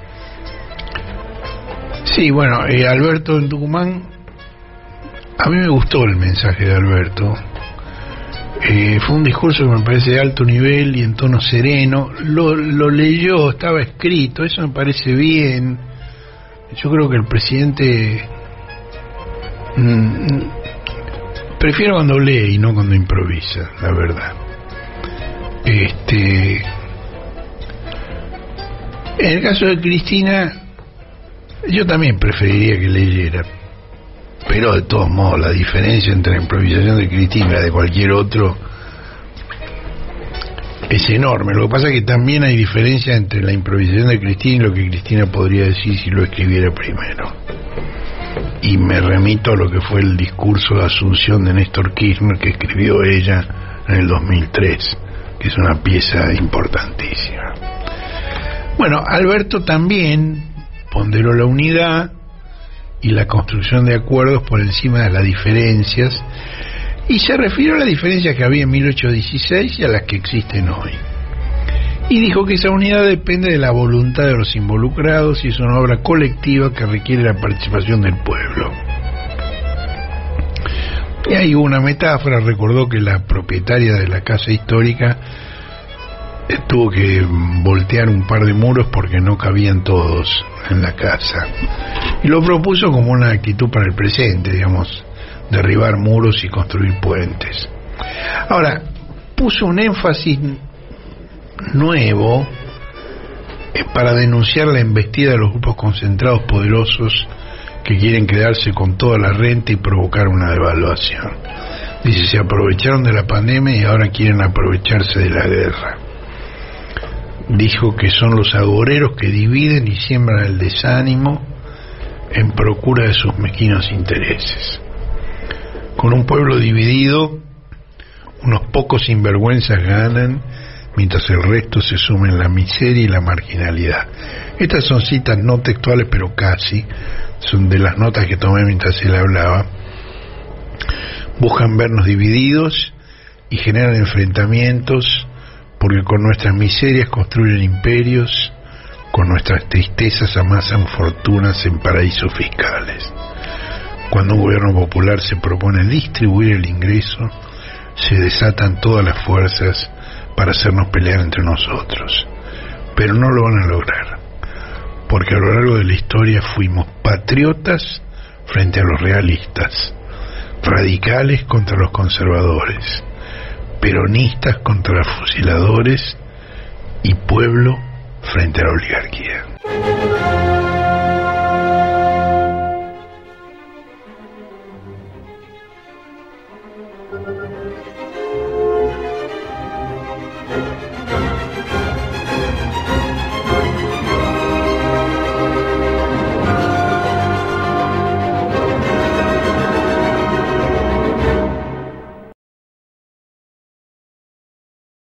Sí, bueno, Alberto en Tucumán, a mí me gustó el mensaje de Alberto. Fue un discurso que me parece de alto nivel y en tono sereno. Lo leyó, estaba escrito, eso me parece bien. Yo creo que el presidente prefiero cuando lee y no cuando improvisa, la verdad. En el caso de Cristina, yo también preferiría que leyera, pero de todos modos la diferencia entre la improvisación de Cristina y la de cualquier otro es enorme. Lo que pasa es que también hay diferencia entre la improvisación de Cristina y lo que Cristina podría decir si lo escribiera primero. Y me remito a lo que fue el discurso de Asunción de Néstor Kirchner que escribió ella en el 2003, que es una pieza importantísima. Bueno, Alberto también ponderó la unidad y la construcción de acuerdos por encima de las diferencias, y se refirió a las diferencias que había en 1816 y a las que existen hoy. Y dijo que esa unidad depende de la voluntad de los involucrados y es una obra colectiva que requiere la participación del pueblo. Y hay una metáfora, recordó que la propietaria de la casa histórica tuvo que voltear un par de muros porque no cabían todos en la casa. Y lo propuso como una actitud para el presente, digamos, derribar muros y construir puentes. Ahora, puso un énfasis nuevo para denunciar la embestida de los grupos concentrados poderosos que quieren quedarse con toda la renta y provocar una devaluación. Dice, se aprovecharon de la pandemia y ahora quieren aprovecharse de la guerra. Dijo que son los agoreros que dividen y siembran el desánimo en procura de sus mezquinos intereses. Con un pueblo dividido, unos pocos sinvergüenzas ganan, mientras el resto se suma en la miseria y la marginalidad. Estas son citas no textuales, pero casi, son de las notas que tomé mientras él hablaba. Buscan vernos divididos y generan enfrentamientos, porque con nuestras miserias construyen imperios, con nuestras tristezas amasan fortunas en paraísos fiscales. Cuando un gobierno popular se propone distribuir el ingreso, se desatan todas las fuerzas para hacernos pelear entre nosotros. Pero no lo van a lograr, porque a lo largo de la historia fuimos patriotas frente a los realistas, radicales contra los conservadores, peronistas contra los fusiladores y pueblo frente a la oligarquía.